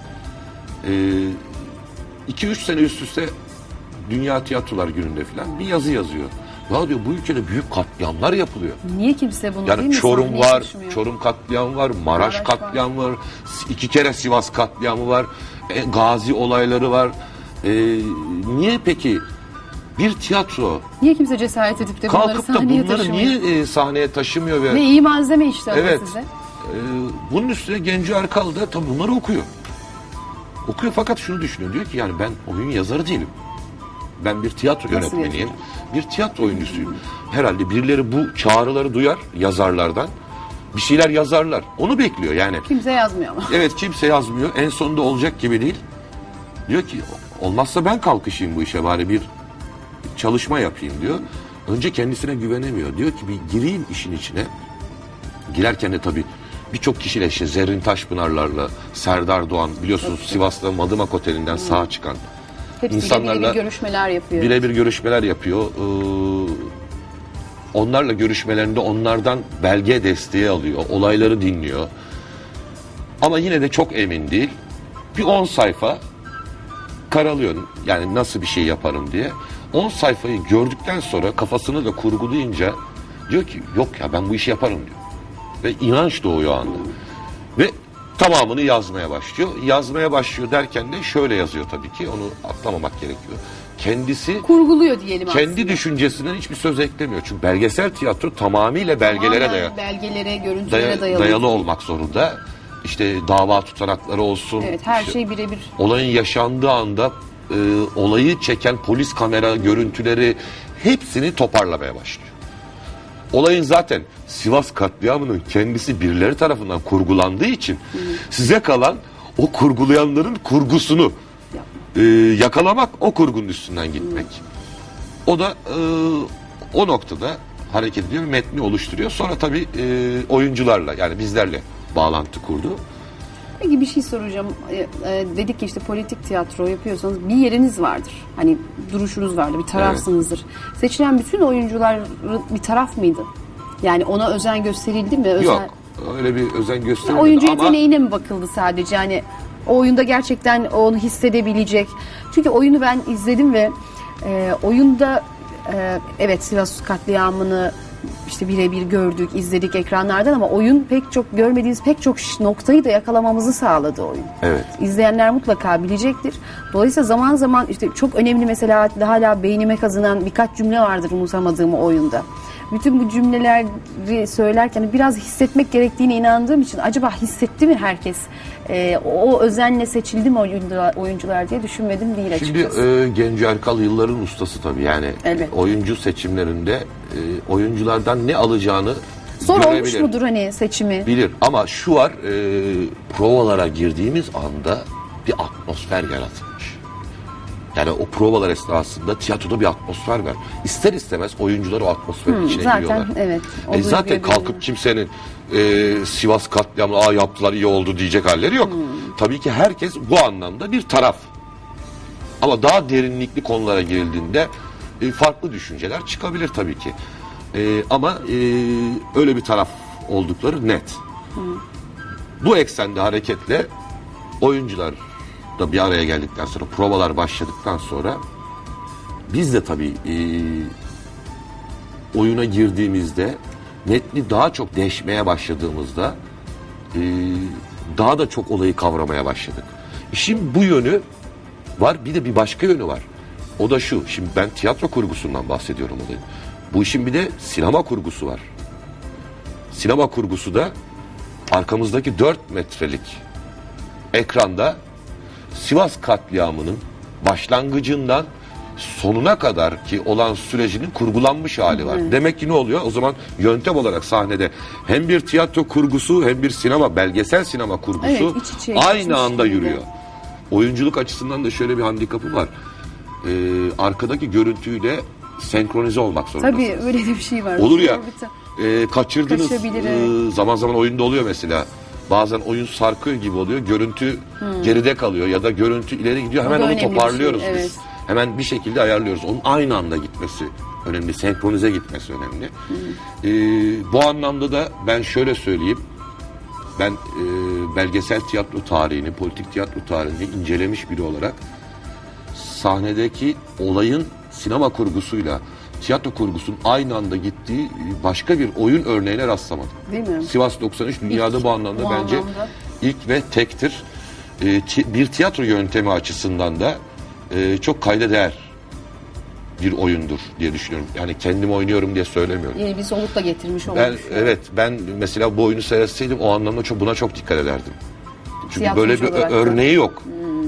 Speaker 2: 2-3 sene üst üste Dünya Tiyatrolar Günü'nde falan bir yazı yazıyor. Ya diyor bu ülkede büyük katliamlar yapılıyor.
Speaker 1: Niye kimse bunu değil
Speaker 2: Yani
Speaker 1: mi?
Speaker 2: Çorum
Speaker 1: Sahneye
Speaker 2: var,
Speaker 1: taşımıyor?
Speaker 2: Çorum katliamı var, Maraş
Speaker 1: Maraş
Speaker 2: katliamı var, 2 kere Sivas katliamı var, Gazi olayları var. Niye peki bir tiyatro
Speaker 1: Niye kimse cesaret edip de bunları
Speaker 2: kalkıp da
Speaker 1: sahneye
Speaker 2: bunları
Speaker 1: taşımıyor?
Speaker 2: niye sahneye taşımıyor ve
Speaker 1: Ve iyi malzeme işte ama
Speaker 2: evet,
Speaker 1: size.
Speaker 2: bunun üstüne Genco Erkal da tabii bunları okuyor. Okuyor fakat şunu düşünüyor. Diyor ki yani ben oyun yazarı değilim. Ben bir tiyatro
Speaker 1: Nasıl
Speaker 2: yönetmeniyim. Bir tiyatro oyuncusuyum. Herhalde birileri bu çağrıları duyar yazarlardan. Bir şeyler yazarlar. Onu bekliyor yani.
Speaker 1: Kimse yazmıyor ama.
Speaker 2: Evet kimse yazmıyor. En sonunda olacak gibi değil. Diyor ki olmazsa ben kalkışayım bu işe bari bir çalışma yapayım diyor. Önce kendisine güvenemiyor. Diyor ki bir gireyim işin içine. Girerken de tabii birçok kişiyle işte Zerrin Taşpınarlarla, Serdar Doğan biliyorsunuz Sivas'ta Madımak Oteli'nden sağa çıkan
Speaker 1: Hepsiyle
Speaker 2: insanlarla
Speaker 1: birebir görüşmeler yapıyor.
Speaker 2: birebir görüşmeler yapıyor. Onlarla görüşmelerinde onlardan belge desteği alıyor. Olayları dinliyor. Ama yine de çok emin değil. Bir 10 sayfa karalıyor. Yani nasıl bir şey yaparım diye. 10 sayfayı gördükten sonra kafasını da kurgulayınca diyor ki yok ya ben bu işi yaparım diyor. Ve inanç doğuyor o anda. Ve tamamını yazmaya başlıyor. Yazmaya başlıyor derken de şöyle yazıyor tabii ki. Onu atlamamak gerekiyor. Kendisi
Speaker 1: Kurguluyor diyelim aslında.
Speaker 2: kendi düşüncesinden hiçbir söz eklemiyor. Çünkü belgesel tiyatro tamamıyla belgelere
Speaker 1: Tamamen belgelere, görüntülere dayalı.
Speaker 2: dayalı olmak zorunda. İşte dava tutanakları olsun.
Speaker 1: Evet, her
Speaker 2: işte
Speaker 1: şey birebir.
Speaker 2: olayın yaşandığı anda olayı çeken polis kamera görüntüleri hepsini toparlamaya başlıyor. Olayın zaten Sivas katliamının kendisi birileri tarafından kurgulandığı için size kalan o kurgulayanların kurgusunu yakalamak, o kurgunun üstünden gitmek. O da o noktada hareket ediyor, metni oluşturuyor. Sonra tabii oyuncularla yani bizlerle bağlantı kurdu.
Speaker 1: Peki bir şey soracağım. Dedik ki işte politik tiyatro yapıyorsanız bir yeriniz vardır. Hani duruşunuz vardır, bir tarafsınızdır. Seçilen bütün oyuncular bir taraf mıydı? Yani ona özen gösterildi mi?
Speaker 2: Yok, öyle bir özen gösterilmedi
Speaker 1: Oyuncu
Speaker 2: ama
Speaker 1: yeteneğine mi bakıldı sadece? Yani o oyunda gerçekten onu hissedebilecek. Çünkü oyunu ben izledim ve oyunda evet Sivas katliamını işte birebir gördük, izledik ekranlardan ama oyun pek çok görmediğimiz pek çok noktayı da yakalamamızı sağladı oyun.
Speaker 2: evet.
Speaker 1: İzleyenler mutlaka bilecektir. Dolayısıyla zaman zaman işte çok önemli mesela hala beynime kazınan birkaç cümle vardır unutamadığım o oyunda. Bütün bu cümleleri söylerken biraz hissetmek gerektiğine inandığım için acaba hissetti mi herkes? O özenle seçildi mi oyuncular diye düşünmedim değil açıkçası.
Speaker 2: Şimdi Genco Erkal yılların ustası tabii. Yani
Speaker 1: Evet.
Speaker 2: oyuncu seçimlerinde oyunculardan ne alacağını
Speaker 1: Zor olmuş
Speaker 2: görebilir.
Speaker 1: mudur hani seçimi?
Speaker 2: Bilir ama şu var provalara girdiğimiz anda bir atmosfer yaratılmış. Yani o provalar esnasında tiyatroda bir atmosfer var. İster istemez oyuncular o atmosferin içine
Speaker 1: Zaten
Speaker 2: giriyorlar.
Speaker 1: evet.
Speaker 2: Zaten kalkıp kimsenin Sivas katliamı yaptılar iyi oldu diyecek halleri yok. Tabii ki herkes bu anlamda bir taraf. Ama daha derinlikli konulara girildiğinde farklı düşünceler çıkabilir tabii ki. Ama öyle bir taraf oldukları net. Bu eksende hareketle oyuncular da bir araya geldikten sonra, provalar başladıktan sonra biz de tabii oyuna girdiğimizde metni daha çok deşmeye başladığımızda daha da çok olayı kavramaya başladık. İşin bu yönü var, bir de bir başka yönü var. O da şu, şimdi ben tiyatro kurgusundan bahsediyorum olayın. Bu işin bir de sinema kurgusu var. Sinema kurgusu da arkamızdaki 4 metrelik ekranda Sivas katliamının başlangıcından sonuna kadar ki olan sürecinin kurgulanmış hali var. Demek ki ne oluyor? O zaman yöntem olarak sahnede hem bir tiyatro kurgusu hem bir sinema, belgesel sinema kurgusu
Speaker 1: iç içe
Speaker 2: aynı anda
Speaker 1: gibi.
Speaker 2: yürüyor. Oyunculuk açısından da şöyle bir handikapı var. Arkadaki görüntüyle senkronize olmak zorundasınız.
Speaker 1: Tabii öyle de bir şey var.
Speaker 2: Olur ya, kaçırdınız,
Speaker 1: Kaçabilir.
Speaker 2: zaman zaman oyunda oluyor mesela. Bazen oyun sarkıyor gibi oluyor. Görüntü geride kalıyor ya da görüntü ileri gidiyor. Hemen
Speaker 1: da
Speaker 2: onu
Speaker 1: önemli bir
Speaker 2: toparlıyoruz
Speaker 1: şey,
Speaker 2: biz.
Speaker 1: evet.
Speaker 2: Hemen bir şekilde ayarlıyoruz. Onun aynı anda gitmesi önemli. Senkronize gitmesi önemli. Bu anlamda da ben şöyle söyleyeyim. Ben belgesel tiyatro tarihini, politik tiyatro tarihini incelemiş biri olarak sahnedeki olayın sinema kurgusuyla tiyatro kurgusunun aynı anda gittiği başka bir oyun örneğine rastlamadım.
Speaker 1: Değil mi?
Speaker 2: Sivas 93 dünyada
Speaker 1: İlk,
Speaker 2: bu anlamda
Speaker 1: bu
Speaker 2: bence
Speaker 1: anlamda.
Speaker 2: ilk ve tektir. Bir tiyatro yöntemi açısından da çok kayda değer bir oyundur diye düşünüyorum. Yani kendim oynuyorum diye söylemiyorum.
Speaker 1: Yeni bir soluk da getirmiş
Speaker 2: Ben mesela bu oyunu seyretseydim o anlamda buna çok dikkat ederdim. Çünkü
Speaker 1: Tiyatrocu
Speaker 2: böyle bir
Speaker 1: olarak da.
Speaker 2: örneği yok.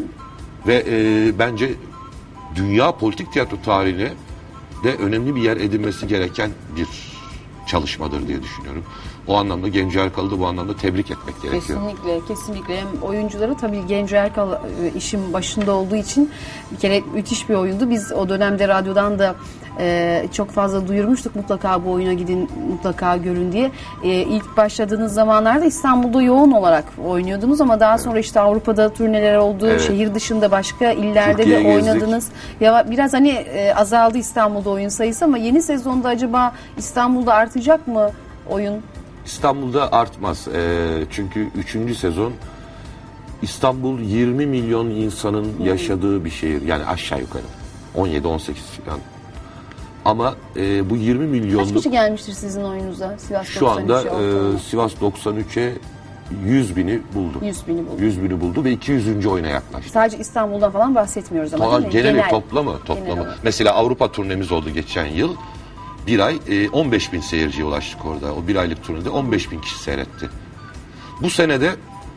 Speaker 2: Ve bence dünya politik tiyatro tarihine de önemli bir yer edinmesi gereken bir çalışmadır diye düşünüyorum. O anlamda Genco Erkal'ı da bu anlamda tebrik etmek gerekiyor.
Speaker 1: Kesinlikle. Hem oyuncuları tabii Genco Erkal işin başında olduğu için bir kere müthiş bir oyundu. Biz o dönemde radyodan da çok fazla duyurmuştuk. Mutlaka bu oyuna gidin, mutlaka görün diye. İlk başladığınız zamanlarda İstanbul'da yoğun olarak oynuyordunuz ama daha sonra işte Avrupa'da turneler oldu. Şehir dışında başka illerde
Speaker 2: Türkiye'ye
Speaker 1: de oynadınız. Ya biraz hani azaldı İstanbul'da oyun sayısı ama yeni sezonda acaba İstanbul'da artacak mı oyun?
Speaker 2: İstanbul'da artmaz. Çünkü 3. sezon İstanbul 20 milyon insanın yaşadığı bir şehir. Yani aşağı yukarı. 17-18 falan. Ama bu 20 milyonluk...
Speaker 1: Kaç kişi gelmiştir sizin oyunuza? Sivas
Speaker 2: Şu anda
Speaker 1: 93'e
Speaker 2: Sivas 93'e 100 bini buldu.
Speaker 1: 100 bini buldu.
Speaker 2: 100 bini buldu ve 200. oyuna yaklaştı.
Speaker 1: Sadece İstanbul'dan falan bahsetmiyoruz ama değil mi?
Speaker 2: Genel toplamı.
Speaker 1: Genel.
Speaker 2: Mesela Avrupa turnemiz oldu geçen yıl. Bir ay 15 bin seyirciye ulaştık orada. O bir aylık turnede 15 bin kişi seyretti. Bu senede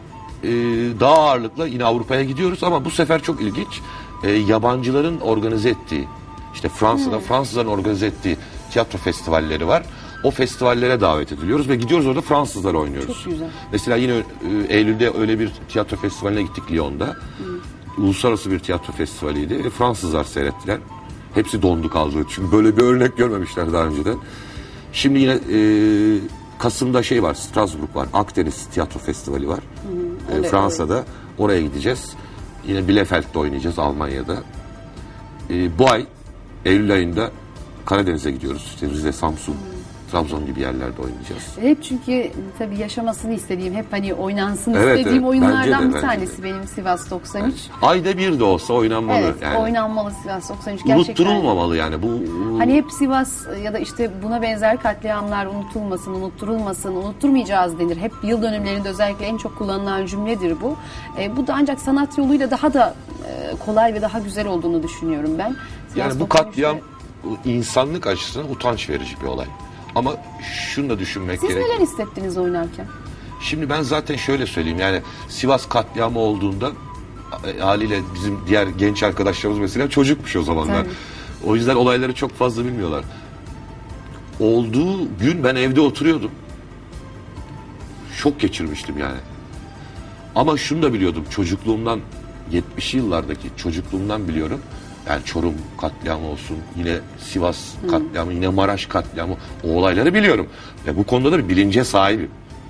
Speaker 2: daha ağırlıkla yine Avrupa'ya gidiyoruz ama bu sefer çok ilginç. Yabancıların organize ettiği, işte Fransa'da Fransızların organize ettiği tiyatro festivalleri var. O festivallere davet ediliyoruz ve gidiyoruz orada Fransızlar oynuyoruz.
Speaker 1: Çok güzel.
Speaker 2: Mesela yine Eylül'de öyle bir tiyatro festivaline gittik Lyon'da. Uluslararası bir tiyatro festivaliydi ve Fransızlar seyrettiler. Hepsi dondu kaldı. Çünkü böyle bir örnek görmemişler daha önceden. Şimdi yine Kasım'da var, Strasbourg var. Akdeniz Tiyatro Festivali var. Fransa'da. Oraya gideceğiz. Yine Bielefeld'de oynayacağız Almanya'da. Bu ay Eylül ayında Karadeniz'e gidiyoruz. İşte Rize, Samsun, Trabzon gibi yerlerde oynayacağız.
Speaker 1: Hep çünkü tabii yaşamasını istediğim, hep hani oynansın
Speaker 2: Evet,
Speaker 1: istediğim oyunlardan
Speaker 2: bence
Speaker 1: bir tanesi benim Sivas 93.
Speaker 2: Evet. Ayda bir de olsa oynanmalı.
Speaker 1: Evet,
Speaker 2: yani.
Speaker 1: oynanmalı Sivas 93 gerçekten.
Speaker 2: Unutturulmamalı yani.
Speaker 1: Hani hep Sivas ya da işte buna benzer katliamlar unutturulmasın, unutturmayacağız denir. Hep yıl dönümlerinde özellikle en çok kullanılan cümledir bu. Bu da ancak sanat yoluyla daha da kolay ve daha güzel olduğunu düşünüyorum ben.
Speaker 2: Yani bu katliam insanlık açısından utanç verici bir olay. Ama şunu da düşünmek gerekiyor.
Speaker 1: Siz neler hissettiniz oynarken?
Speaker 2: Şimdi ben zaten şöyle söyleyeyim, yani Sivas katliamı olduğunda haliyle bizim diğer genç arkadaşlarımız mesela çocukmuş o zamanlar.
Speaker 1: Tabii.
Speaker 2: O yüzden olayları çok fazla bilmiyorlar. Olduğu gün ben evde oturuyordum. Şok geçirmiştim yani. Ama şunu da biliyordum, çocukluğumdan, 70'li yıllardaki çocukluğumdan biliyorum. Yani Çorum katliamı olsun, yine Sivas katliamı, yine Maraş katliamı, o olayları biliyorum. Ve bu konuda da bir bilince sahibim.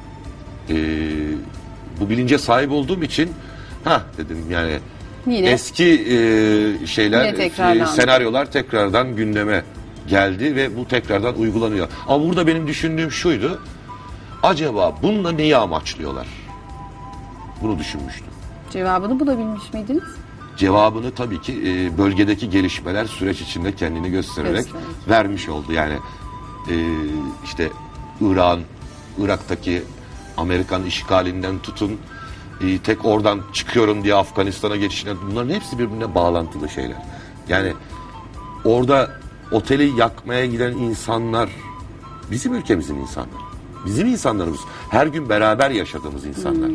Speaker 2: Bu bilince sahip olduğum için dedim yani
Speaker 1: Yine.
Speaker 2: eski senaryolar tekrardan gündeme geldi ve bu tekrardan uygulanıyor. Ama burada benim düşündüğüm şuydu, acaba bununla neyi amaçlıyorlar? Bunu düşünmüştüm.
Speaker 1: Cevabını bulabilmiş miydiniz?
Speaker 2: Cevabını tabii ki bölgedeki gelişmeler süreç içinde kendini göstererek vermiş oldu. Yani işte Irak'taki Amerikan işgalinden tutun, tek oradan çıkıyorum diye Afganistan'a geçişine, bunların hepsi birbirine bağlantılı şeyler. Yani orada oteli yakmaya giden insanlar bizim ülkemizin insanları. Bizim insanlarımız. Her gün beraber yaşadığımız insanlar.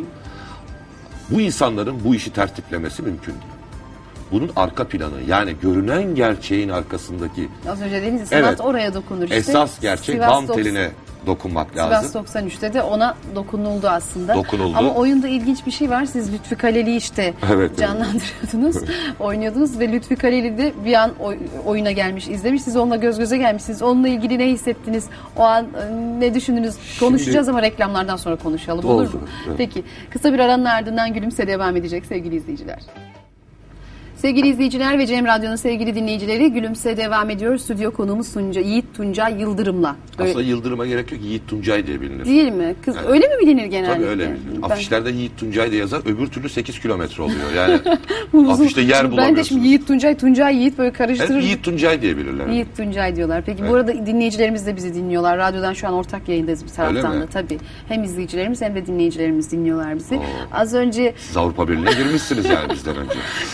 Speaker 2: Bu insanların bu işi tertiplemesi mümkün değil. Bunun arka planı, yani görünen gerçeğin arkasındaki...
Speaker 1: Az önce dediniz, Sivas
Speaker 2: evet,
Speaker 1: oraya dokunur işte.
Speaker 2: Esas gerçek
Speaker 1: Sivas
Speaker 2: bam teline dokunmak lazım.
Speaker 1: Sivas 93'te de ona dokunuldu aslında.
Speaker 2: Dokunuldu.
Speaker 1: Ama oyunda ilginç bir şey var. Siz Lütfü Kaleli'yi işte
Speaker 2: evet,
Speaker 1: canlandırıyordunuz, oynuyordunuz ve Lütfü Kaleli de bir an oyuna gelmiş, izlemiş. Siz onunla göz göze gelmişsiniz. Onunla ilgili ne hissettiniz? O an ne düşündünüz? Konuşacağız ama reklamlardan sonra konuşalım. Olur mu?
Speaker 2: Evet.
Speaker 1: Peki. Kısa bir aranın ardından Gülümse devam edecek sevgili izleyiciler. Sevgili izleyiciler ve Cem Radyo'nun sevgili dinleyicileri, Gülümse devam ediyor. Stüdyo konuğumuz Yiğit Tuncay Yıldırım'la.
Speaker 2: Aslında Yıldırım'a gerek yok. Yiğit Tuncay diye bilinir.
Speaker 1: Değil mi? Kız
Speaker 2: yani,
Speaker 1: öyle mi bilinir genellikle?
Speaker 2: Tabii öyle bilinir. Afişlerde Yiğit Tuncay diye yazar. Öbür türlü 8 kilometre oluyor. Yani afişte yer bulamıyorsunuz.
Speaker 1: Ben de şimdi Yiğit Tuncay Yiğit böyle karıştırırım.
Speaker 2: Evet, Yiğit Tuncay diye bilirler.
Speaker 1: Yiğit Tuncay diyorlar. Peki bu arada dinleyicilerimiz de bizi dinliyorlar. Radyodan şu an ortak yayındayız bir taraftan da tabii. Hem izleyicilerimiz hem de dinleyicilerimiz dinliyorlar bizi. Az önce...
Speaker 2: Siz Avrupa Birliği'ne girmişsiniz yani bizden önce.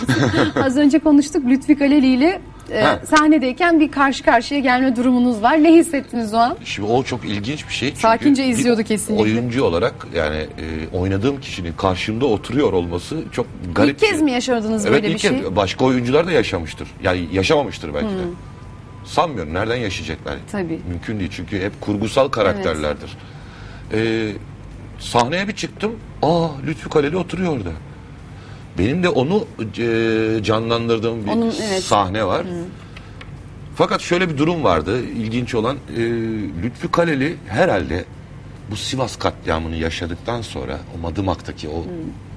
Speaker 1: Az önce konuştuk. Lütfü Kaleli ile sahnedeyken bir karşı karşıya gelme durumunuz var. Ne hissettiniz o an?
Speaker 2: Şimdi o çok ilginç bir şey. Çünkü
Speaker 1: sakince izliyordu kesinlikle.
Speaker 2: Oyuncu olarak yani oynadığım kişinin karşımda oturuyor olması çok garip.
Speaker 1: İlk kez mi yaşadınız böyle bir şey? Evet, ilk kez.
Speaker 2: Başka oyuncular da yaşamıştır. Yani yaşamamıştır belki de. Sanmıyorum. Nereden yaşayacaklar?
Speaker 1: Tabii.
Speaker 2: Mümkün değil. Çünkü hep kurgusal karakterlerdir. Evet. Sahneye bir çıktım. Lütfü Kaleli oturuyor orada. Benim de onu canlandırdığım bir sahne var. Fakat şöyle bir durum vardı. İlginç olan Lütfü Kaleli herhalde bu Sivas katliamını yaşadıktan sonra, o Madımak'taki o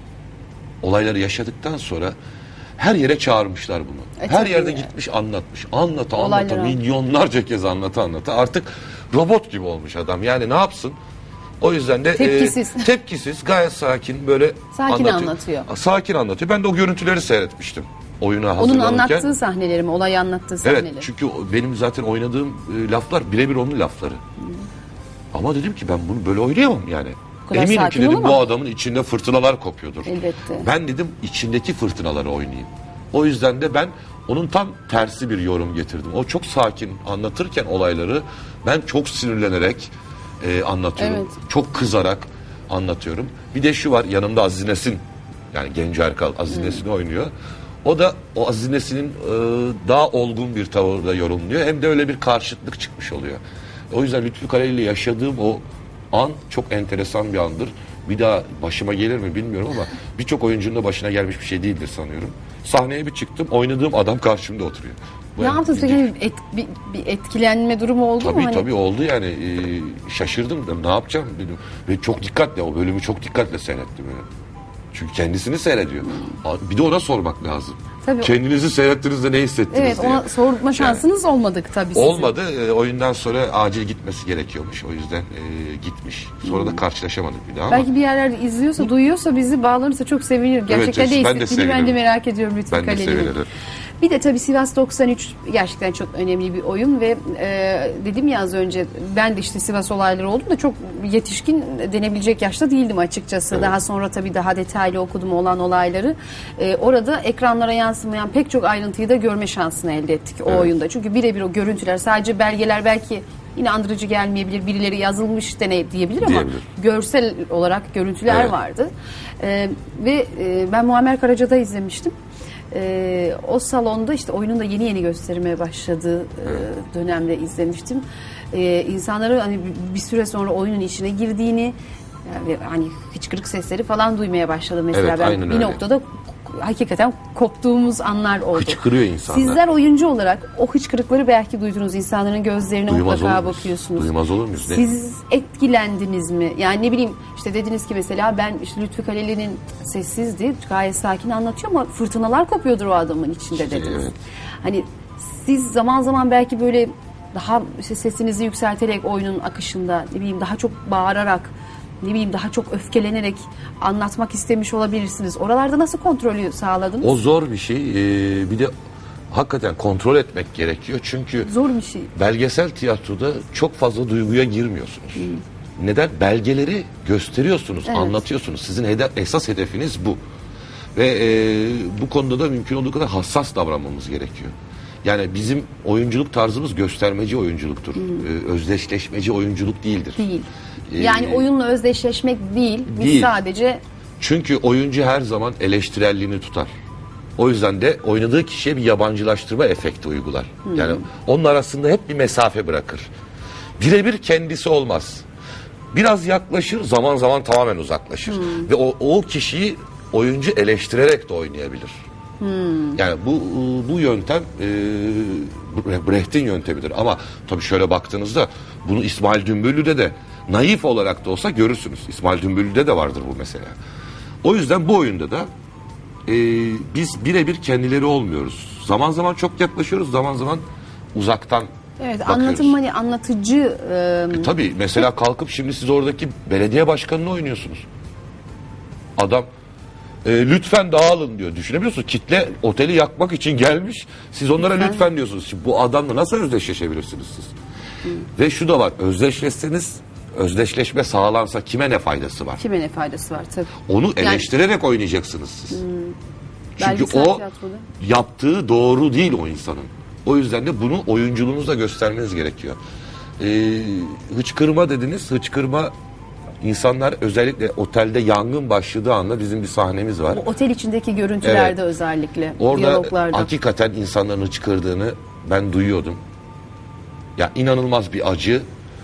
Speaker 2: olayları yaşadıktan sonra her yere çağırmışlar bunu. Her yerde gitmiş anlatmış. Anlata milyonlarca kez anlata artık robot gibi olmuş adam. Yani ne yapsın? O yüzden de tepkisiz, gayet sakin böyle
Speaker 1: anlatıyor.
Speaker 2: Sakin anlatıyor. Ben de o görüntüleri seyretmiştim. Oyuna hazırlanırken.
Speaker 1: Onun anlattığı sahneleri mi? Olayı anlattığı sahneleri.
Speaker 2: Evet, çünkü benim zaten oynadığım laflar birebir onun lafları. Ama dedim ki ben bunu böyle oynayamam yani. Eminim ki dedim bu adamın içinde fırtınalar kopuyordur.
Speaker 1: Elbette.
Speaker 2: Ben dedim içindeki fırtınaları oynayayım. O yüzden de ben onun tam tersi bir yorum getirdim. O çok sakin anlatırken olayları ben çok sinirlenerek anlatıyorum. Evet. Çok kızarak anlatıyorum. Bir de şu var, yanımda Aziz Nesin, yani Genco Erkal Aziz Nesin'i oynuyor. O da o Aziz Nesin'in daha olgun bir tavırda yorumluyor. Hem de öyle bir karşıtlık çıkmış oluyor. O yüzden Lütfü Kaleli ile yaşadığım o an çok enteresan bir andır. Bir daha başıma gelir mi bilmiyorum ama birçok oyuncunun da başına gelmiş bir şey değildir sanıyorum. Sahneye bir çıktım, oynadığım adam karşımda oturuyor.
Speaker 1: Ne yaptınız peki? Bir etkilenme durumu oldu mu?
Speaker 2: Tabii oldu yani. Şaşırdım dedim. Ne yapacağım dedim. Ve çok dikkatle, o bölümü çok dikkatle seyrettim yani. Çünkü kendisini seyrediyor. Bir de ona sormak lazım. Tabii. Kendinizi seyrettiğinizde ne hissettiniz
Speaker 1: diye. Evet, ona sorma şansınız olmadı tabii sizin.
Speaker 2: Olmadı. Oyundan sonra acil gitmesi gerekiyormuş. O yüzden gitmiş. Sonra da karşılaşamadık bir daha.
Speaker 1: Belki bir yerlerde izliyorsa, duyuyorsa, bizi bağlanırsa çok sevinirim. Gerçekten ne hissettiğini ben de merak ediyorum Lütfü Kaleli'nin.
Speaker 2: Ben de sevinirim.
Speaker 1: Bir de tabii Sivas 93 gerçekten çok önemli bir oyun ve dedim ya az önce, ben de işte Sivas olayları oldum da çok yetişkin denebilecek yaşta değildim açıkçası. Evet. Daha sonra tabii daha detaylı okudum olan olayları. Orada ekranlara yansımayan pek çok ayrıntıyı da görme şansını elde ettik o oyunda. Çünkü birebir o görüntüler, sadece belgeler belki inandırıcı gelmeyebilir, birileri yazılmış diyebilir ama görsel olarak görüntüler vardı. Ve ben Muammer Karaca'da izlemiştim. O salonda işte oyunun da yeni gösterilmeye başladığı dönemde izlemiştim. İnsanları hani bir süre sonra oyunun içine girdiğini ve hani hıçkırık sesleri falan duymaya başladım mesela.
Speaker 2: Evet,
Speaker 1: ben bir noktada hakikaten koptuğumuz anlar oldu.
Speaker 2: Hıçkırıyor insanlar.
Speaker 1: Sizler oyuncu olarak o hıçkırıkları belki duydunuz. İnsanların gözlerine mutlaka bakıyorsunuz.
Speaker 2: Duymaz olur muyuz?
Speaker 1: Siz etkilendiniz mi? Yani ne bileyim, işte dediniz ki mesela ben işte Lütfü Kaleli'nin sessizdi, gayet sakin anlatıyor ama fırtınalar kopuyordur o adamın içinde dediniz. Evet. Hani siz zaman zaman belki böyle daha işte sesinizi yükselterek oyunun akışında, ne bileyim daha çok bağırarak, ne bileyim daha çok öfkelenerek anlatmak istemiş olabilirsiniz. Oralarda nasıl kontrolü sağladınız?
Speaker 2: O zor bir şey. Bir de hakikaten kontrol etmek gerekiyor. Çünkü
Speaker 1: zor bir şey.
Speaker 2: Belgesel tiyatroda çok fazla duyguya girmiyorsunuz. Neden? Belgeleri gösteriyorsunuz,
Speaker 1: Evet.
Speaker 2: anlatıyorsunuz. Sizin esas hedefiniz bu. Ve bu konuda da mümkün olduğu kadar hassas davranmamız gerekiyor. Yani bizim oyunculuk tarzımız göstermeci oyunculuktur. Özdeşleşmeci oyunculuk değildir.
Speaker 1: Değil. Yani oyunla özdeşleşmek değil. Biz
Speaker 2: Değil.
Speaker 1: sadece...
Speaker 2: Çünkü oyuncu her zaman eleştirelliğini tutar. O yüzden de oynadığı kişiye bir yabancılaştırma efekti uygular. Yani onun arasında hep bir mesafe bırakır. Birebir kendisi olmaz. Biraz yaklaşır, zaman zaman tamamen uzaklaşır. Ve o kişiyi oyuncu eleştirerek de oynayabilir. Yani bu yöntem Brecht'in yöntemidir. Ama tabii şöyle baktığınızda bunu İsmail Dümbüllü'de de naif olarak da olsa görürsünüz. İsmail Dümbüllü'de de vardır bu mesela. O yüzden bu oyunda da biz birebir kendileri olmuyoruz. Zaman zaman çok yaklaşıyoruz, zaman zaman uzaktan
Speaker 1: Evet,
Speaker 2: bakıyoruz.
Speaker 1: anlatım hani anlatıcı...
Speaker 2: Tabii mesela kalkıp şimdi siz oradaki belediye başkanını oynuyorsunuz. Adam lütfen dağılın diyor. Düşünebiliyor musunuz? Kitle oteli yakmak için gelmiş. Siz onlara lütfen diyorsunuz. Şimdi bu adamla nasıl özdeşleşebilirsiniz siz? Ve şu da var. Özdeşleşme sağlansa kime ne faydası var?
Speaker 1: Kime ne faydası var tabii.
Speaker 2: Onu eleştirerek oynayacaksınız siz. Çünkü
Speaker 1: Belgesel
Speaker 2: o
Speaker 1: tiyatroda.
Speaker 2: yaptığı doğru değil o insanın. O yüzden de bunu oyunculuğunuzda göstermeniz gerekiyor. Hıçkırma dediniz. Hıçkırma insanlar özellikle otelde yangın başladığı anda bizim bir sahnemiz var.
Speaker 1: Bu otel içindeki görüntülerde
Speaker 2: Evet.
Speaker 1: özellikle.
Speaker 2: Orada
Speaker 1: diyaloglarda.
Speaker 2: hakikaten insanların hıçkırdığını ben duyuyordum. Ya inanılmaz bir acı.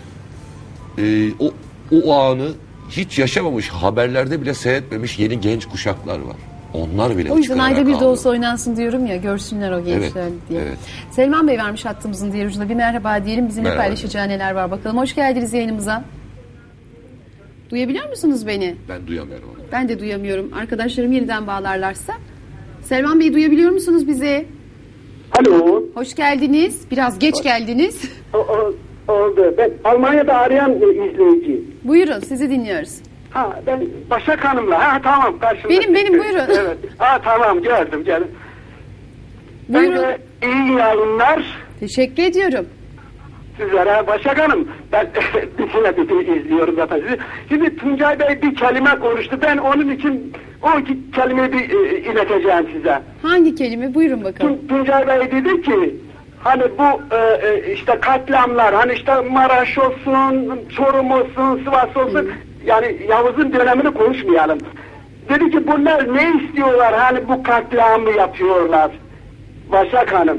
Speaker 2: O anı hiç yaşamamış, haberlerde bile seyretmemiş yeni genç kuşaklar var. Onlar bile
Speaker 1: O yüzden
Speaker 2: hıçkırarak
Speaker 1: ayda bir de
Speaker 2: ağlıyor.
Speaker 1: olsa oynansın diyorum ya, görsünler o gençler
Speaker 2: Evet,
Speaker 1: diye.
Speaker 2: evet.
Speaker 1: Selman Bey vermiş hattımızın diğer ucuna. Bir merhaba diyelim, bizimle
Speaker 2: Merhaba.
Speaker 1: paylaşacağı neler var bakalım. Hoş geldiniz yayınımıza. Duyabiliyor musunuz beni?
Speaker 2: Ben duyamıyorum onu.
Speaker 1: Ben de duyamıyorum. Arkadaşlarım yeniden bağlarlarsa. Selman Bey, duyabiliyor musunuz bizi?
Speaker 3: Alo.
Speaker 1: Hoş geldiniz. Biraz geç geldiniz.
Speaker 3: Oldu. Ben Almanya'da arayan izleyici.
Speaker 1: Buyurun, sizi dinliyoruz.
Speaker 3: Ha, ben Başak Hanım'la. Ha, tamam, karşımda.
Speaker 1: Benim, buyurun.
Speaker 3: Evet. Ha, tamam, gördüm.
Speaker 1: Buyurun.
Speaker 3: Ben de iyi yayınlar
Speaker 1: Teşekkür ediyorum.
Speaker 3: sizlere. Başak Hanım, ben bütün izliyorum zaten sizi. Şimdi Tuncay Bey bir kelime konuştu. Ben onun için o iki kelimeyi bir ileteceğim size.
Speaker 1: Hangi kelime? Buyurun bakalım.
Speaker 3: Tuncay Bey dedi ki hani bu işte katliamlar, hani işte Maraş olsun, Çorum olsun, Sivas olsun, yani Yavuz'un dönemini konuşmayalım. Dedi ki bunlar ne istiyorlar, hani bu katliamı yapıyorlar Başak Hanım.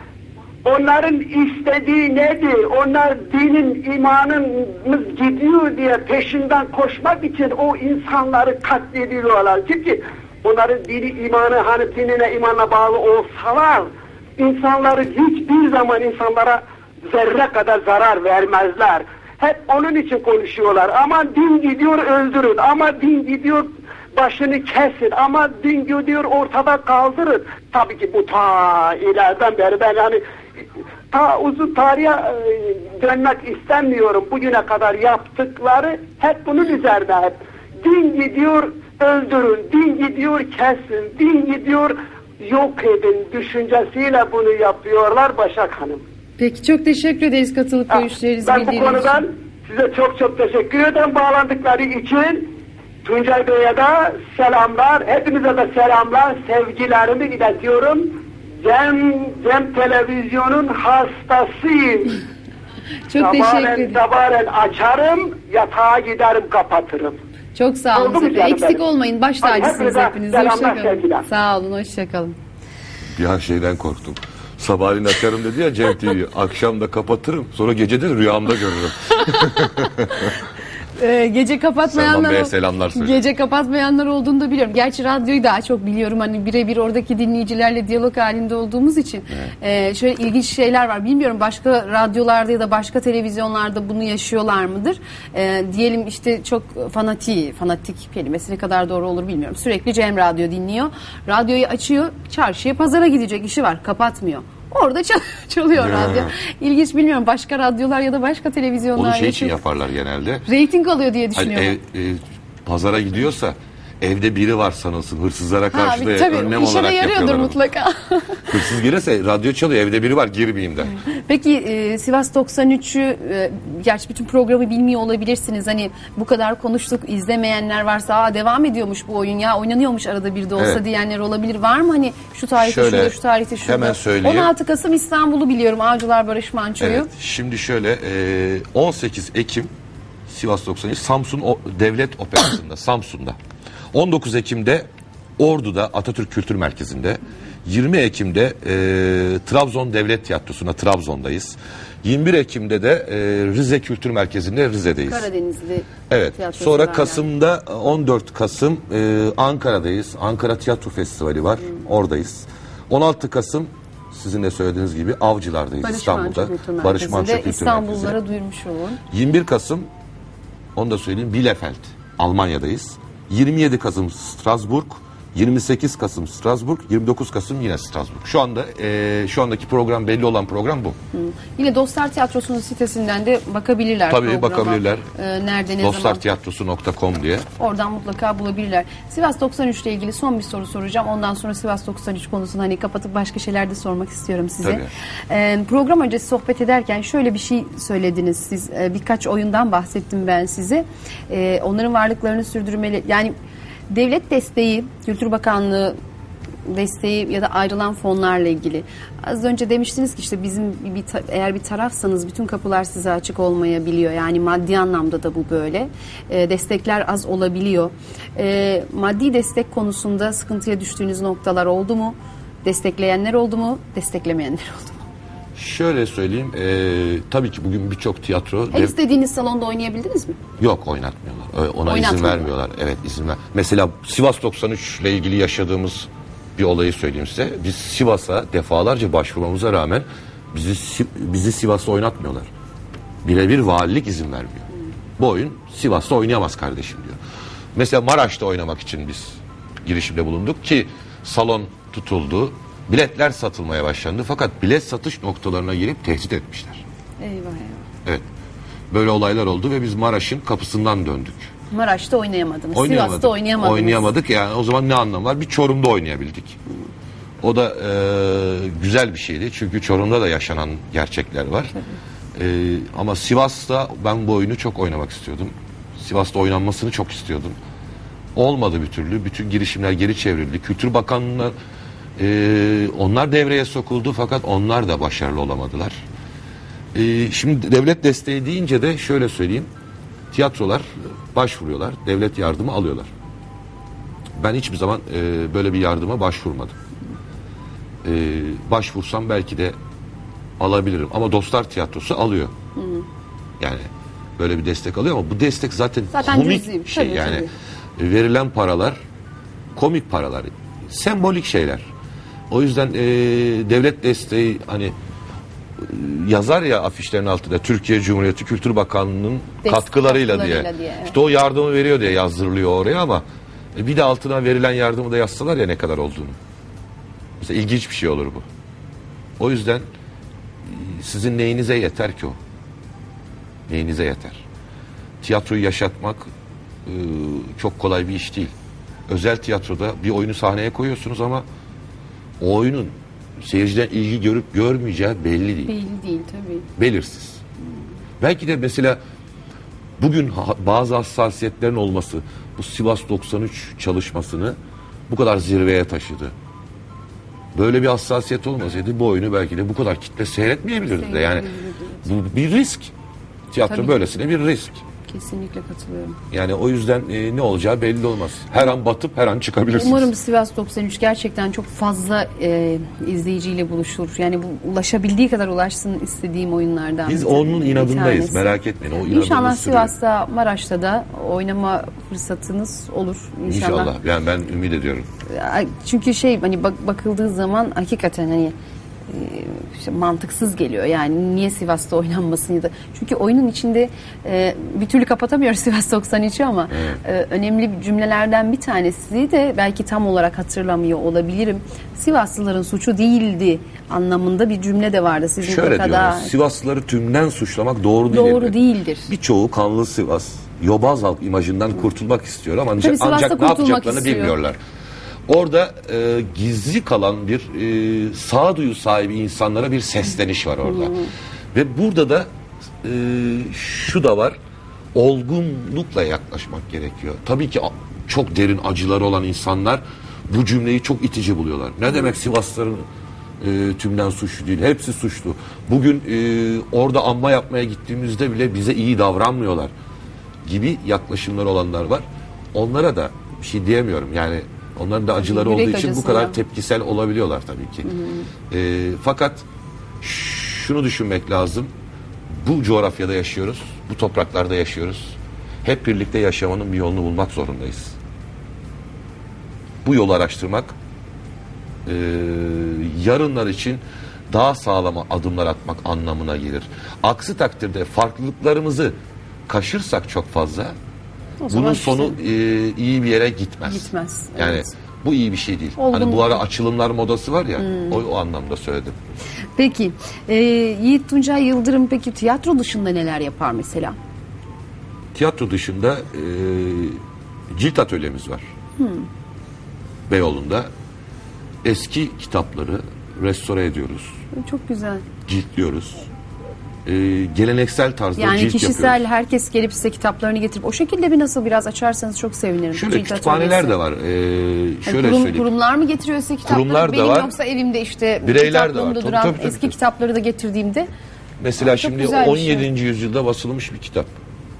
Speaker 3: Onların istediği nedir? Onlar dinin, imanımız gidiyor diye peşinden koşmak için o insanları katlediyorlar. Çünkü onların dini, imanı, hani dinine, imanına bağlı olsalar, insanları hiçbir zaman insanlara zerre kadar zarar vermezler. Hep onun için konuşuyorlar. Ama din gidiyor öldürün, ama din gidiyor başını kesin, ama din gidiyor ortada kaldırın. Tabii ki bu ta ileriden beri, ben yani ta uzun tarihe dönmek istemiyorum. Bugüne kadar yaptıkları hep bunun üzerine hep. Din gidiyor öldürün, din gidiyor kesin, din gidiyor yok edin düşüncesiyle bunu yapıyorlar Başak Hanım.
Speaker 1: Peki, çok teşekkür ederiz katılıp görüşlerinizi
Speaker 3: Ben bu
Speaker 1: bildiğiniz
Speaker 3: konudan
Speaker 1: için.
Speaker 3: size çok çok teşekkür ederim bağlandıkları için. Tuncay Bey'e de selamlar, hepinize de selamlar, sevgilerimi iletiyorum. Cem Televizyon'un hastasıyım.
Speaker 1: Çok teşekkür ederim.
Speaker 3: Sabahleyin açarım, yatağa giderim, kapatırım.
Speaker 1: Çok sağ olun.
Speaker 3: Oldu mu canım
Speaker 1: Eksik
Speaker 3: benim?
Speaker 1: olmayın. Baş
Speaker 3: Hadi
Speaker 1: tacısınız
Speaker 3: hepinize
Speaker 1: hepiniz.
Speaker 3: selamlar,
Speaker 1: Hoşçakalın.
Speaker 3: sevgiler.
Speaker 1: Sağ olun. Hoşçakalın.
Speaker 2: Bir an şeyden korktum. Sabahleyin açarım dedi ya Cem TV. Akşam da kapatırım. Sonra gece de rüyamda görürüm.
Speaker 1: Gece kapatmayanlar,
Speaker 2: Bey'e selamlar söyle.
Speaker 1: gece kapatmayanlar olduğunu da biliyorum. Gerçi radyoyu daha çok biliyorum. Hani birebir oradaki dinleyicilerle diyalog halinde olduğumuz için. Şöyle ilginç şeyler var. Bilmiyorum, başka radyolarda ya da başka televizyonlarda bunu yaşıyorlar mıdır? Diyelim işte çok fanatik kelimesi ne kadar doğru olur bilmiyorum. Sürekli Cem Radyo dinliyor. Radyoyu açıyor. Çarşıya, pazara gidecek işi var. Kapatmıyor. Orada çalıyor radyo. İlginç, bilmiyorum. Başka radyolar ya da başka televizyonlar
Speaker 2: Onu şey için
Speaker 1: yaşıyor.
Speaker 2: yaparlar genelde.
Speaker 1: Reyting alıyor diye
Speaker 2: Hani
Speaker 1: düşünüyorum.
Speaker 2: pazara gidiyorsa evde biri var sanılsın. Hırsızlara karşı da
Speaker 1: tabii,
Speaker 2: önlem
Speaker 1: işe de
Speaker 2: olarak
Speaker 1: yarıyordur
Speaker 2: yapıyorlar.
Speaker 1: mutlaka.
Speaker 2: Hırsız gelirse radyo çalıyor, evde biri var, girmeyeyim der.
Speaker 1: Peki Sivas 93'ü gerçi bütün programı bilmiyor olabilirsiniz. Hani bu kadar konuştuk, izlemeyenler varsa devam ediyormuş bu oyun ya, oynanıyormuş arada bir de olsa
Speaker 2: Evet.
Speaker 1: diyenler olabilir. Var mı hani şu tarihte
Speaker 2: Şöyle,
Speaker 1: şurada, şu tarihte şurada?
Speaker 2: hemen söyleyeyim.
Speaker 1: 16 Kasım İstanbul'u biliyorum, Avcılar Barış Manço'yu.
Speaker 2: Evet, şimdi şöyle 18 Ekim Sivas 93 Samsun Devlet Operası'nda Samsun'da. 19 Ekim'de Ordu'da Atatürk Kültür Merkezi'nde. 20 Ekim'de Trabzon Devlet Tiyatrosu'na Trabzon'dayız. 21 Ekim'de de Rize Kültür Merkezi'nde Rize'deyiz.
Speaker 1: Karadenizli
Speaker 2: Evet.
Speaker 1: tiyatrosu
Speaker 2: Sonra
Speaker 1: var
Speaker 2: Kasım'da 14 Kasım Ankara'dayız. Ankara Tiyatro Festivali var. Oradayız. 16 Kasım sizin de söylediğiniz gibi Avcılar'dayız
Speaker 1: Barış
Speaker 2: İstanbul'da.
Speaker 1: Manço Kültür
Speaker 2: Barış Manço
Speaker 1: Merkezi'nde.
Speaker 2: Kültür
Speaker 1: İstanbullulara
Speaker 2: Merkezi.
Speaker 1: duyurmuş olun.
Speaker 2: 21 Kasım onu da söyleyeyim Bielefeld Almanya'dayız. 27 Kasım Strasbourg, 28 Kasım Strasbourg, 29 Kasım yine Strasbourg. Şu anda şu andaki program belli olan program bu.
Speaker 1: Yine Dostlar Tiyatrosu'nun sitesinden de bakabilirler.
Speaker 2: Tabii,
Speaker 1: programa.
Speaker 2: bakabilirler.
Speaker 1: Nerede, ne zaman?
Speaker 2: Dostlartiyatrosu.com diye.
Speaker 1: Oradan mutlaka bulabilirler. Sivas 93 ile ilgili son bir soru soracağım. Ondan sonra Sivas 93 konusunu hani kapatıp başka şeyler de sormak istiyorum size. Program öncesi sohbet ederken şöyle bir şey söylediniz siz. Birkaç oyundan bahsettim ben size. Onların varlıklarını sürdürmeli. Yani devlet desteği, Kültür Bakanlığı desteği ya da ayrılan fonlarla ilgili. Az önce demiştiniz ki işte bizim eğer bir tarafsanız bütün kapılar size açık olmayabiliyor. Yani maddi anlamda da bu böyle. Destekler az olabiliyor. Maddi destek konusunda sıkıntıya düştüğünüz noktalar oldu mu? Destekleyenler oldu mu? Desteklemeyenler oldu mu?
Speaker 2: Şöyle söyleyeyim. Tabii ki bugün birçok tiyatro...
Speaker 1: Her istediğiniz salonda oynayabildiniz mi?
Speaker 2: Yok, oynatmıyorlar. Ona izin
Speaker 1: Oynatmıyorlar.
Speaker 2: vermiyorlar. Evet, izin ver. Mesela Sivas 93 ile ilgili yaşadığımız bir olayı söyleyeyim size. Biz Sivas'a defalarca başvurmamıza rağmen bizi Sivas'ta oynatmıyorlar. Birebir valilik izin vermiyor. Bu oyun Sivas'ta oynayamaz kardeşim diyor. Mesela Maraş'ta oynamak için biz girişimde bulunduk ki salon tutuldu. Biletler satılmaya başlandı. Fakat bilet satış noktalarına girip tehdit etmişler.
Speaker 1: Eyvah eyvah.
Speaker 2: Evet. Böyle olaylar oldu ve biz Maraş'ın kapısından döndük.
Speaker 1: Maraş'ta oynayamadınız. Sivas'ta oynayamadınız.
Speaker 2: Oynayamadık yani o zaman ne anlamı var? Bir Çorum'da oynayabildik. O da güzel bir şeydi. Çünkü Çorum'da da yaşanan gerçekler var. Ama Sivas'ta ben bu oyunu çok oynamak istiyordum. Sivas'ta oynanmasını çok istiyordum. Olmadı bir türlü. Bütün girişimler geri çevrildi. Kültür Bakanlığı'na onlar devreye sokuldu fakat onlar da başarılı olamadılar. Şimdi devlet desteği deyince de şöyle söyleyeyim. Tiyatrolar başvuruyorlar. Devlet yardımı alıyorlar. Ben hiçbir zaman böyle bir yardıma başvurmadım. Başvursam belki de alabilirim. Ama Dostlar Tiyatrosu alıyor. Yani böyle bir destek alıyor ama bu destek zaten komik
Speaker 1: cüzi.
Speaker 2: şey.
Speaker 1: Tabii,
Speaker 2: yani verilen paralar komik paralar. Sembolik şeyler. O yüzden devlet desteği hani yazar ya afişlerin altında Türkiye Cumhuriyeti Kültür Bakanlığı'nın katkılarıyla diye.
Speaker 1: evet.
Speaker 2: İşte o yardımı veriyor diye yazdırılıyor oraya ama bir de altına verilen yardımı da yazsalar ya ne kadar olduğunu. Mesela ilginç bir şey olur bu. O yüzden sizin neyinize yeter ki o? Neyinize yeter? Tiyatroyu yaşatmak çok kolay bir iş değil. Özel tiyatroda bir oyunu sahneye koyuyorsunuz ama o oyunun seyirciden ilgi görüp görmeyeceği belli değil.
Speaker 1: Belli değil tabii.
Speaker 2: Belirsiz. Belki de mesela bugün bazı hassasiyetlerin olması bu Sivas 93 çalışmasını bu kadar zirveye taşıdı. Böyle bir hassasiyet olmasaydı bu oyunu belki de bu kadar kitle seyretmeyebilirdi de. Yani bu bir risk. Tiyatro
Speaker 1: Tabii.
Speaker 2: böylesine bir risk.
Speaker 1: Kesinlikle katılıyorum.
Speaker 2: Yani o yüzden ne olacağı belli olmaz. Her an batıp her an çıkabilirsiniz.
Speaker 1: Umarım Sivas 93 gerçekten çok fazla izleyiciyle buluşur. Yani bu ulaşabildiği kadar ulaşsın istediğim oyunlardan.
Speaker 2: Biz
Speaker 1: bir
Speaker 2: onun inadındayız.
Speaker 1: tanesi.
Speaker 2: Merak etmeyin. O inadımız
Speaker 1: İnşallah
Speaker 2: sürüyor.
Speaker 1: Sivas'ta, Maraş'ta da oynama fırsatınız olur.
Speaker 2: İnşallah. Yani ben ümit ediyorum.
Speaker 1: Çünkü hani bakıldığı zaman hakikaten hani işte mantıksız geliyor. Yani niye Sivas'ta oynanmasın ya da çünkü oyunun içinde bir türlü kapatamıyoruz Sivas 93'ü ama önemli cümlelerden bir tanesi de belki tam olarak hatırlamıyor olabilirim. Sivaslıların suçu değildi anlamında bir cümle de vardı. Sizin
Speaker 2: Şöyle
Speaker 1: kadar
Speaker 2: diyoruz. Sivaslıları tümden suçlamak doğru değil.
Speaker 1: doğru değildir.
Speaker 2: Birçoğu kanlı Sivas. yobaz halk imajından kurtulmak istiyor ama
Speaker 1: Tabii Sivas'ta
Speaker 2: ancak ne
Speaker 1: kurtulmak
Speaker 2: yapacaklarını
Speaker 1: istiyor.
Speaker 2: bilmiyorlar. Orada gizli kalan bir sağduyu sahibi insanlara bir sesleniş var orada. Ve burada da şu da var, olgunlukla yaklaşmak gerekiyor. Tabii ki çok derin acıları olan insanlar bu cümleyi çok itici buluyorlar. Ne demek Sivaslıların tümden suçlu değil, hepsi suçlu. Bugün orada anma yapmaya gittiğimizde bile bize iyi davranmıyorlar gibi yaklaşımlar olanlar var. Onlara da bir şey diyemiyorum yani. Onların da acıları
Speaker 1: Yürek
Speaker 2: olduğu için bu
Speaker 1: acısı
Speaker 2: kadar
Speaker 1: ya.
Speaker 2: tepkisel olabiliyorlar tabii ki. Fakat şunu düşünmek lazım. Bu coğrafyada yaşıyoruz, bu topraklarda yaşıyoruz. Hep birlikte yaşamanın bir yolunu bulmak zorundayız. Bu yolu araştırmak yarınlar için daha sağlam adımlar atmak anlamına gelir. Aksi takdirde farklılıklarımızı kaşırsak çok fazla bunun sonu iyi bir yere gitmez.
Speaker 1: Gitmez.
Speaker 2: Yani
Speaker 1: evet.
Speaker 2: bu iyi bir şey değil. Hani bu ara açılımlar modası var ya, o anlamda söyledim.
Speaker 1: Peki Yiğit Tuncay Yıldırım peki tiyatro dışında neler yapar mesela?
Speaker 2: Tiyatro dışında cilt atölyemiz var. Beyoğlu'nda. Eski kitapları restore ediyoruz.
Speaker 1: Çok güzel.
Speaker 2: Ciltliyoruz. Geleneksel tarzda
Speaker 1: Yani
Speaker 2: cilt
Speaker 1: kişisel
Speaker 2: yapıyoruz.
Speaker 1: herkes gelip size kitaplarını getirip o şekilde bir nasıl biraz açarsanız çok sevinirim.
Speaker 2: Şöyle
Speaker 1: Cilt
Speaker 2: kütüphaneler
Speaker 1: atölyesi.
Speaker 2: de var. Şöyle
Speaker 1: Yani
Speaker 2: söyleyeyim.
Speaker 1: kurumlar mı getiriyor size kitapları?
Speaker 2: Kurumlar da
Speaker 1: Benim
Speaker 2: var.
Speaker 1: yoksa evimde işte
Speaker 2: Bireyler de
Speaker 1: kitaplığımda
Speaker 2: var. Tabii,
Speaker 1: duran
Speaker 2: tabii, tabii.
Speaker 1: eski kitapları da getirdiğimde
Speaker 2: Mesela
Speaker 1: çok
Speaker 2: şimdi
Speaker 1: güzel bir
Speaker 2: 17. yüzyılda basılmış bir kitap.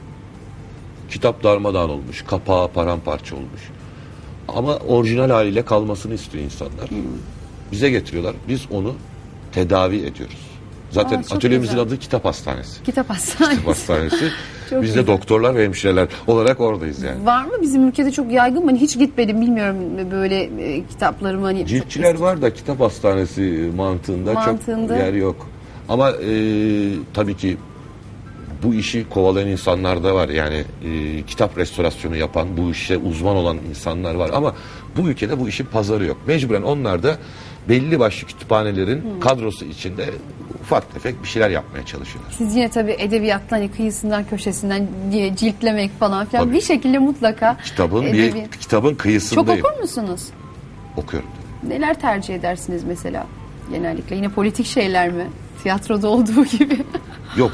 Speaker 2: Kitap darmadağın olmuş. Kapağı paramparça olmuş. Ama orijinal haliyle kalmasını istiyor insanlar. Bize getiriyorlar. Biz onu tedavi ediyoruz. Zaten
Speaker 1: çok
Speaker 2: atölyemizin
Speaker 1: güzel.
Speaker 2: adı Kitap Hastanesi.
Speaker 1: kitap hastanesi.
Speaker 2: Kitap Hastanesi.
Speaker 1: Çok
Speaker 2: Biz de
Speaker 1: güzel.
Speaker 2: doktorlar ve hemşireler olarak oradayız yani.
Speaker 1: Var mı bizim ülkede çok yaygın mı? Hani hiç gitmedim bilmiyorum böyle kitaplarımı hani.
Speaker 2: Ciltçiler var da kitap hastanesi mantığında çok yer yok. Ama tabii ki bu işi kovalayan insanlar da var. Yani kitap restorasyonu yapan, bu işe uzman olan insanlar var. Ama bu ülkede bu işin pazarı yok. Mecburen onlar da belli başlı kütüphanelerin kadrosu içinde ufak tefek bir şeyler yapmaya çalışıyorlar.
Speaker 1: Siz yine tabii edebiyattan hani kıyısından köşesinden ciltlemek falan filan
Speaker 2: Tabii.
Speaker 1: bir şekilde mutlaka
Speaker 2: Kitabın kıyısındayım.
Speaker 1: Çok okur musunuz?
Speaker 2: Okuyorum.
Speaker 1: Neler tercih edersiniz mesela genellikle? Yine politik şeyler mi? Tiyatroda olduğu gibi.
Speaker 2: Yok,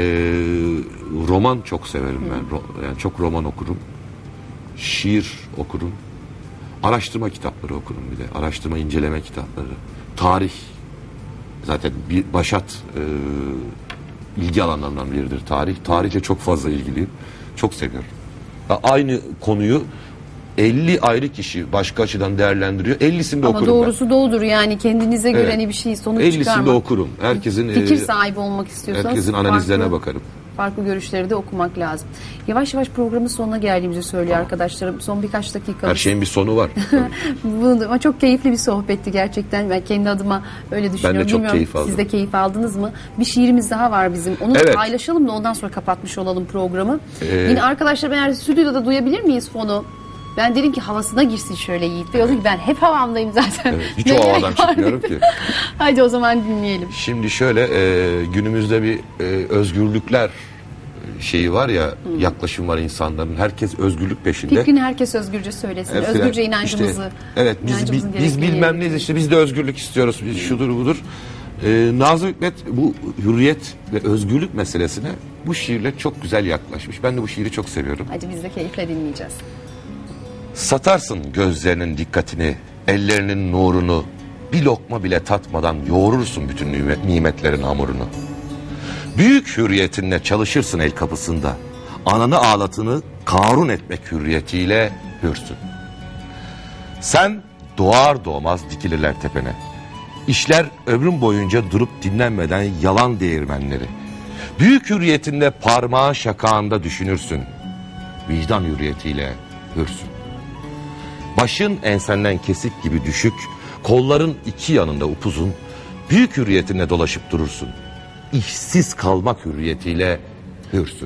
Speaker 2: roman çok severim ben. Yani çok roman okurum. Şiir okurum. Araştırma kitapları okurum bir de. Araştırma, inceleme kitapları. Tarih. Zaten bir başat ilgi alanlarından biridir tarih. Tarihle çok fazla ilgiliyim. Çok seviyorum. Aynı konuyu 50 ayrı kişi başka açıdan değerlendiriyor. 50'sini de
Speaker 1: Ama
Speaker 2: okurum
Speaker 1: doğrusu doğrudur yani kendinize göre
Speaker 2: Evet.
Speaker 1: hani bir şey sonuç
Speaker 2: 50'sini
Speaker 1: çıkarmak.
Speaker 2: de okurum. Herkesin
Speaker 1: Fikir sahibi olmak istiyorsanız
Speaker 2: herkesin analizlerine bakarım.
Speaker 1: Farklı görüşleri de okumak lazım. Yavaş yavaş programın sonuna geldiğimizi söylüyor arkadaşlarım. Son birkaç dakika.
Speaker 2: Her şeyin bir sonu var.
Speaker 1: Ama çok keyifli bir sohbetti gerçekten. Ben kendi adıma öyle düşünüyorum.
Speaker 2: Ben de çok
Speaker 1: Bilmiyorum,
Speaker 2: keyif aldım.
Speaker 1: siz de keyif aldınız mı? Bir şiirimiz daha var bizim. Onu
Speaker 2: Evet.
Speaker 1: paylaşalım da ondan sonra kapatmış olalım programı. Yine arkadaşlar eğer stüdyoda duyabilir miyiz fonu? Ben dedim ki havasına girsin şöyle Yiğit Bey. O dedi ki ben hep havamdayım zaten.
Speaker 2: Evet, hiç o havadan çıkmıyorum ki.
Speaker 1: Hadi o zaman dinleyelim.
Speaker 2: Şimdi şöyle günümüzde bir özgürlükler şeyi var ya, yaklaşım var insanların. Herkes özgürlük peşinde.
Speaker 1: Fikrini herkes özgürce söylesin.
Speaker 2: Evet,
Speaker 1: Özgürce inancımızı.
Speaker 2: işte, evet,
Speaker 1: inancımızın
Speaker 2: biz
Speaker 1: gerektiğini
Speaker 2: bilmem
Speaker 1: yerine
Speaker 2: neyiz işte, biz de özgürlük istiyoruz. Biz şudur budur. Nazım Hikmet bu hürriyet ve özgürlük meselesine bu şiirle çok güzel yaklaşmış. Ben de bu şiiri çok seviyorum.
Speaker 1: Hadi biz de keyifle dinleyeceğiz.
Speaker 2: Satarsın gözlerinin dikkatini, ellerinin nurunu, bir lokma bile tatmadan yoğurursun bütün nimetlerin hamurunu. Büyük hürriyetinle çalışırsın el kapısında, ananı ağlatını Karun etmek hürriyetiyle hürsün. Sen doğar doğmaz dikilirler tepene. İşler ömrün boyunca durup dinlenmeden yalan değirmenleri. Büyük hürriyetinle parmağın şakağında düşünürsün, vicdan hürriyetiyle hürsün. Başın ensenden kesik gibi düşük, kolların iki yanında upuzun, büyük hürriyetinle dolaşıp durursun. İşsiz kalmak hürriyetiyle hürsün.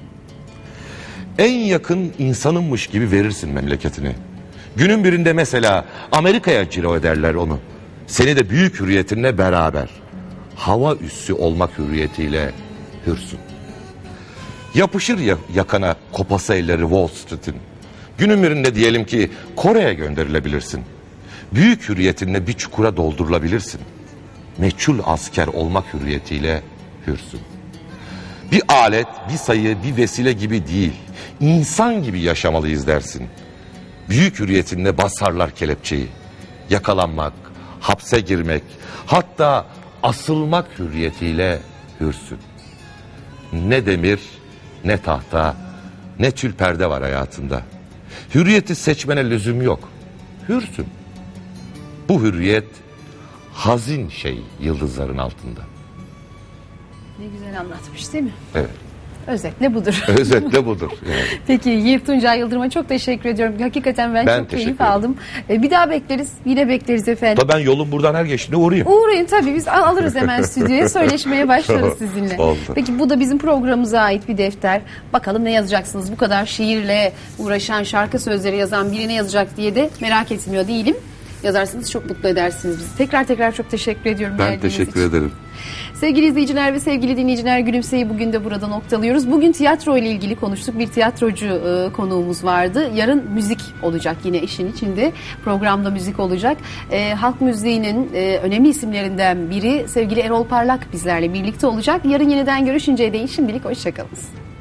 Speaker 2: En yakın insanınmış gibi verirsin memleketini. Günün birinde mesela Amerika'ya ciro ederler onu. Seni de büyük hürriyetinle beraber hava üssü olmak hürriyetiyle hürsün. Yapışır yakana kopası elleri Wall Street'in. Günün birinde diyelim ki Kore'ye gönderilebilirsin. Büyük hürriyetinle bir çukura doldurulabilirsin. Meçhul asker olmak hürriyetiyle hürsün. Bir alet, bir sayı, bir vesile gibi değil, İnsan gibi yaşamalıyız dersin. Büyük hürriyetinle basarlar kelepçeyi. Yakalanmak, hapse girmek, hatta asılmak hürriyetiyle hürsün. Ne demir, ne tahta, ne tül perde var hayatında. Hürriyeti seçmene lüzum yok. Hürsün. Bu hürriyet hazin şey yıldızların altında.
Speaker 1: Ne güzel anlatmış değil mi?
Speaker 2: Evet.
Speaker 1: Özetle budur.
Speaker 2: Özetle budur. Yani.
Speaker 1: Peki Yiğit Tuncay Yıldırım'a çok teşekkür ediyorum. Hakikaten ben çok keyif aldım. Bir daha bekleriz. Yine bekleriz efendim.
Speaker 2: Da ben yolum buradan her geçtiğinde uğrayayım.
Speaker 1: Uğrayın tabii, biz alırız hemen stüdyoya. Söyleşmeye başlarız sizinle.
Speaker 2: Oldu.
Speaker 1: Peki bu da bizim programımıza ait bir defter. Bakalım ne yazacaksınız? Bu kadar şiirle uğraşan, şarkı sözleri yazan birine yazacak diye de merak etmiyor değilim. Yazarsanız çok mutlu edersiniz bizi. Tekrar çok teşekkür ediyorum.
Speaker 2: Ben teşekkür ederim.
Speaker 1: Sevgili izleyiciler ve sevgili dinleyiciler, Gülümse'yi bugün de burada noktalıyoruz. Bugün tiyatro ile ilgili konuştuk. Bir tiyatrocu konuğumuz vardı. Yarın müzik olacak yine işin içinde. Programda müzik olacak. Halk müziğinin önemli isimlerinden biri sevgili Erol Parlak bizlerle birlikte olacak. Yarın yeniden görüşünceye değin şimdilik hoşçakalın.